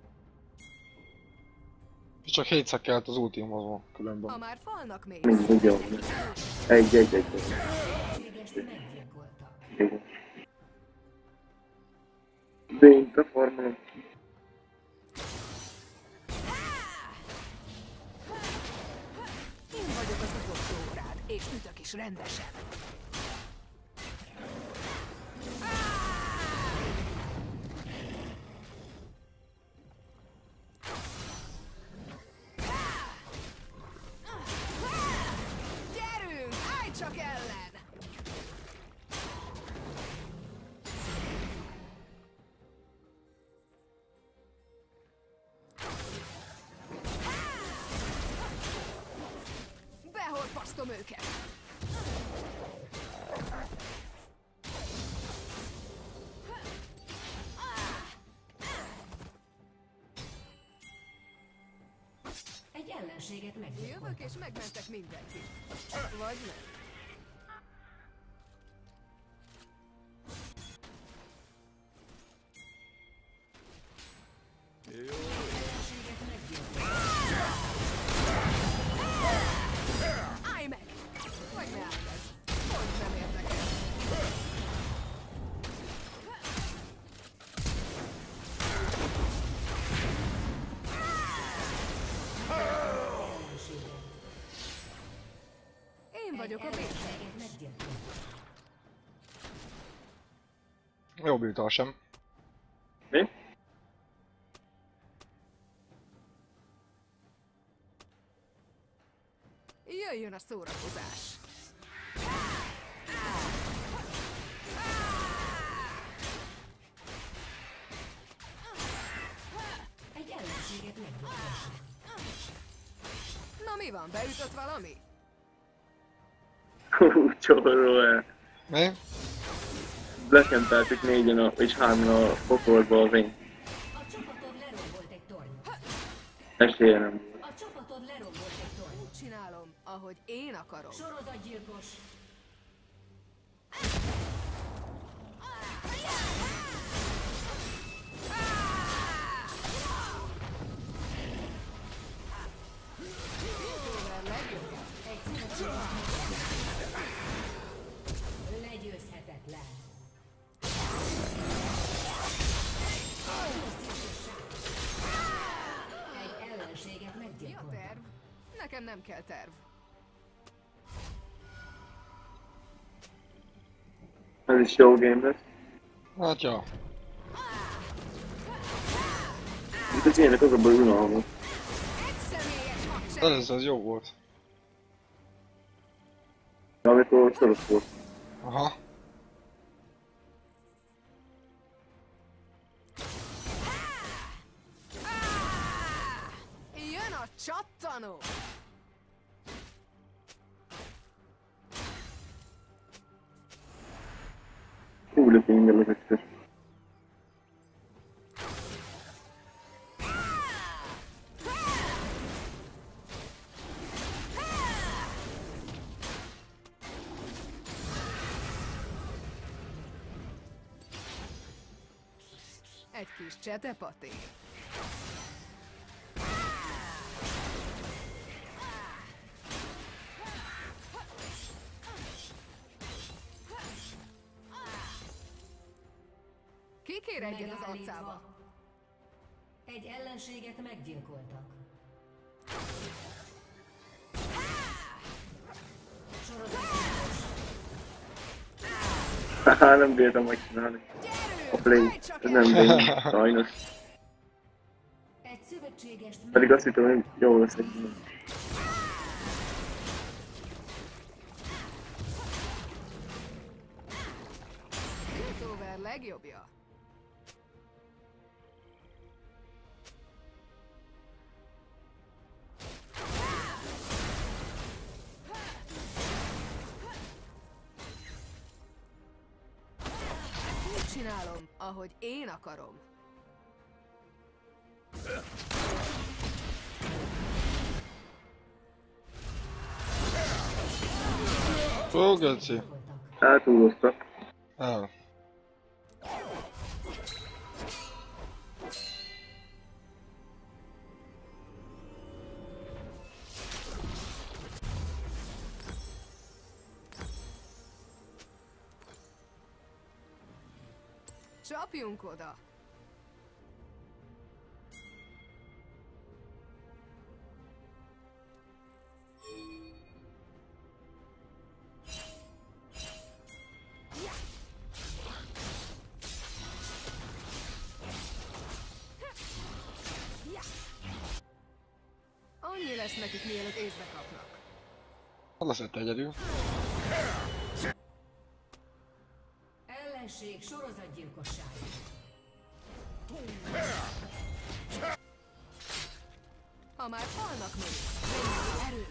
Speaker 3: És csak 7-szer kellett az ultimhoz
Speaker 8: Ha
Speaker 3: különben.
Speaker 8: már falnak még.
Speaker 2: Mindig jó. Egy. Én beformolom.
Speaker 8: Én vagyok az utolsó órád, és ütök is rendesen. Gyerünk, állj csak ellen! Behorpasztom őket!
Speaker 9: Egy ellenséget meggyilkoltak.
Speaker 8: Jövök és megmentek mindenkit. Vagy nem. Állj meg! Vagy ne állj meg! Hogy nem érdekel. Én vagyok a végső.
Speaker 9: Ellenséget meggyilkoltak.
Speaker 3: Jobb jutal sem.
Speaker 2: Mi?
Speaker 8: Jöjjön a szórakozás!
Speaker 9: Egy ellenséget meggyilkoltak.
Speaker 8: Na mi van, beütött valami?
Speaker 2: Hú, csorról el.
Speaker 3: Mi?
Speaker 2: Lekempeltük négyen és hárman a pokolba a vény.
Speaker 9: A csapatod lerombolt egy torny.
Speaker 2: Esélye nem volt.
Speaker 9: A csapatod lerombolt egy torny.
Speaker 8: Úgy csinálom, ahogy én akarom.
Speaker 9: Sorozatgyilkos. Egy legyőzhetetlen. Egy ellenséget
Speaker 8: Mi a
Speaker 9: meggyilkoltak.
Speaker 8: terv? Nekem nem kell terv.
Speaker 2: Ez is jó game lesz.
Speaker 3: Hát ja.
Speaker 2: Itt az ilyenek az a baj unalmas.
Speaker 8: Egy személyes hadsereg!
Speaker 3: Először az jó volt.
Speaker 2: Amikor soros volt.
Speaker 3: Aha.
Speaker 8: Jön a csattanó!
Speaker 2: Hú, de fingel az egyszer.
Speaker 8: Egy kis csetepaté. egyet az arcába.
Speaker 4: Egy ellenséget meggyilkoltak.
Speaker 2: Haha, nem bírtam megcsinálni. A play. Ez nem bírtam, sajnos.
Speaker 4: Egy szövetségest
Speaker 2: Pedig azt hittem, hogy jól lesz egy.
Speaker 8: Piltover legjobbja. Úgy csinálom, ahogy én akarom.
Speaker 3: Ó, geci.
Speaker 2: Eltúlozta.
Speaker 3: El.
Speaker 8: Csapjunk oda! Annyi lesz nekik, mielőtt észbe kapnak.
Speaker 3: Leszett egyedül.
Speaker 4: ellenség sorozatgyilkosság.
Speaker 8: Ha már halnak meg, erő.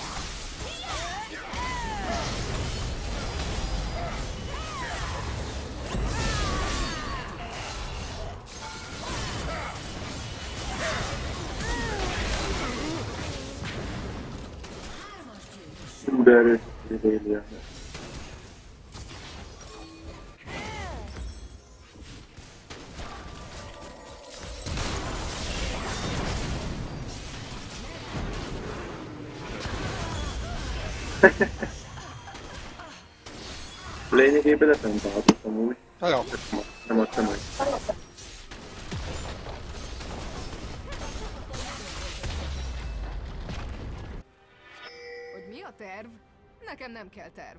Speaker 2: De erős Rélia. Lényegében ezt nem váltottam úgy.
Speaker 3: Jó.
Speaker 2: Nem adtam meg.
Speaker 8: Hogy mi a terv? Nekem nem kell terv.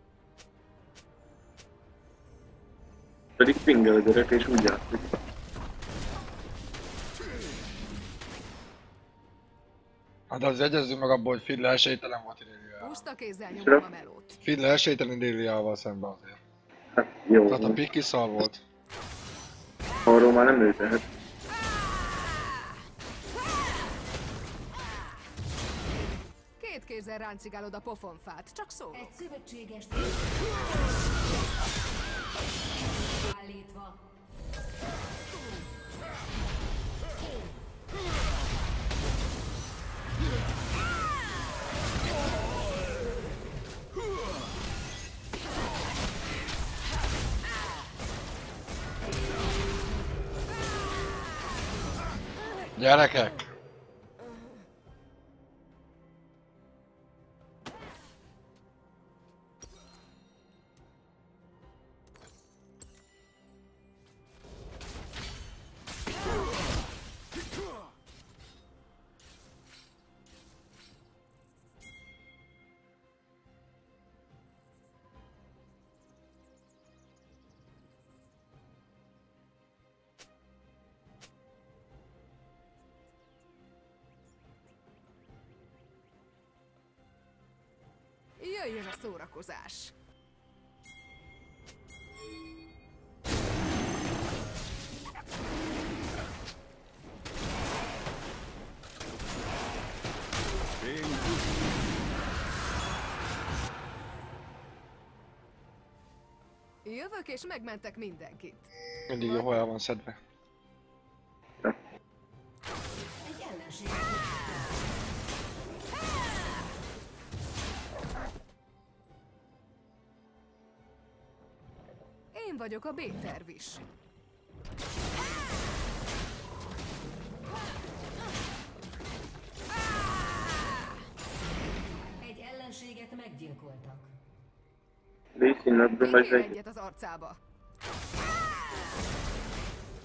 Speaker 2: Pedig pingel a gyerek és úgy játszik.
Speaker 3: Hát az egyezzünk meg abból, hogy Fiddle esélytelen volt Ireliával.
Speaker 8: Puszta kézzel nyomom a melót.
Speaker 3: Fiddle esélytelen Ireliával szemben azért.
Speaker 2: Hát jó.
Speaker 3: Tehát a Piki szar volt.
Speaker 2: Arról már nem ő tehet.
Speaker 8: Két kézzel ráncigálod a pofonfát, csak szólok.
Speaker 4: Egy szövetséges állítva.
Speaker 3: Gyerekek!
Speaker 8: Jöjjön a szórakozás! Jövök és megmentek mindenkit.
Speaker 3: Mindig jó el van szedve.
Speaker 4: Egy ellenség.
Speaker 8: Én vagyok a B-terv is.
Speaker 4: Egy ellenséget meggyilkoltak.
Speaker 2: Légy színletben vagy
Speaker 8: Még
Speaker 2: egy.
Speaker 8: egyet az arcába.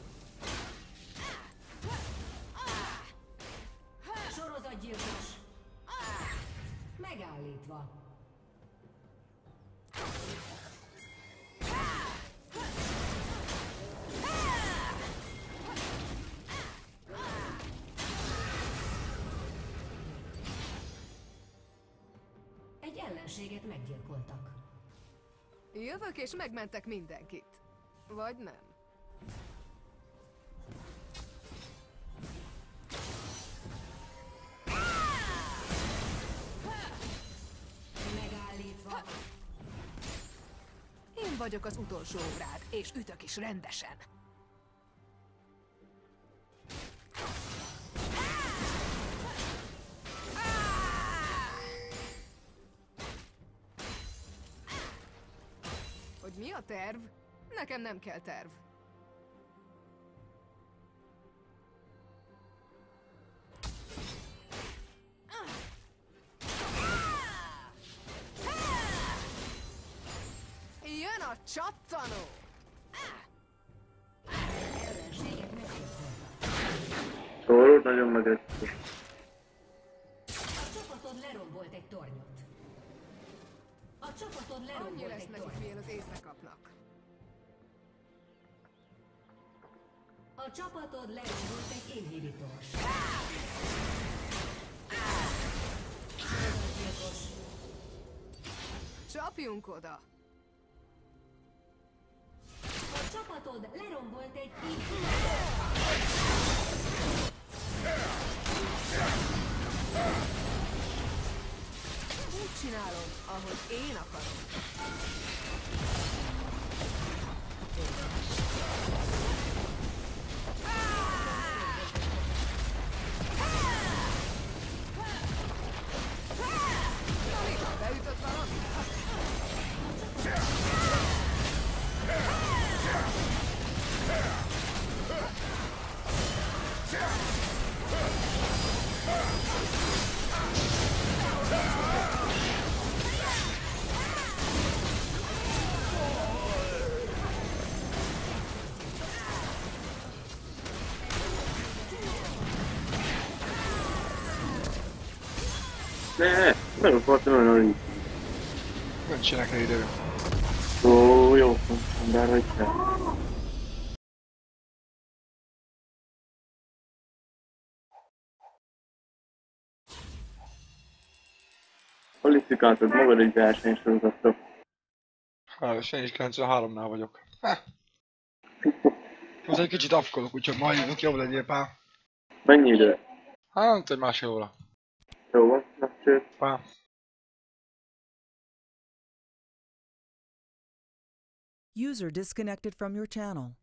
Speaker 4: megállítva. Egy ellenséget meggyilkoltak.
Speaker 8: Jövök és megmentek mindenkit. Vagy nem.
Speaker 4: Megállítva.
Speaker 8: Én vagyok az utolsó órád, és ütök is rendesen. Hogy mi a terv? Nekem nem kell terv. Jön a csattanó!
Speaker 4: Ellenséget meggyilkoltak.
Speaker 2: Szóló nagyon megetsző.
Speaker 4: A csapatod lerombolt egy tornyot. A csapatod
Speaker 8: Annyi
Speaker 4: lerombolt
Speaker 8: lesz
Speaker 4: egy
Speaker 8: nekik,
Speaker 4: tornyot.
Speaker 8: milyen az észre kapnak.
Speaker 4: A csapatod lerombolt egy inhibitors.
Speaker 8: Csapjunk oda!
Speaker 4: A csapatod lerombolt egy inhibitors.
Speaker 8: Úgy csinálom, ahogy én akarom. Na mi van, beütött valami?
Speaker 2: Ne, nem akartam olyan.
Speaker 3: Nincsenek rá idő.
Speaker 2: Ó, jó, bárhogy kell. Kvalifikáltad magad egy versenysorozatra.
Speaker 3: Hát, én is 93-nál vagyok. Most egy kicsit afkolok, úgyhogy majd jövök, jobb legyél pár.
Speaker 2: Mennyi idő?
Speaker 3: Hát, egy másfél óra.
Speaker 2: Jó van, na cső.
Speaker 3: Pár.
Speaker 1: User disconnected from your channel.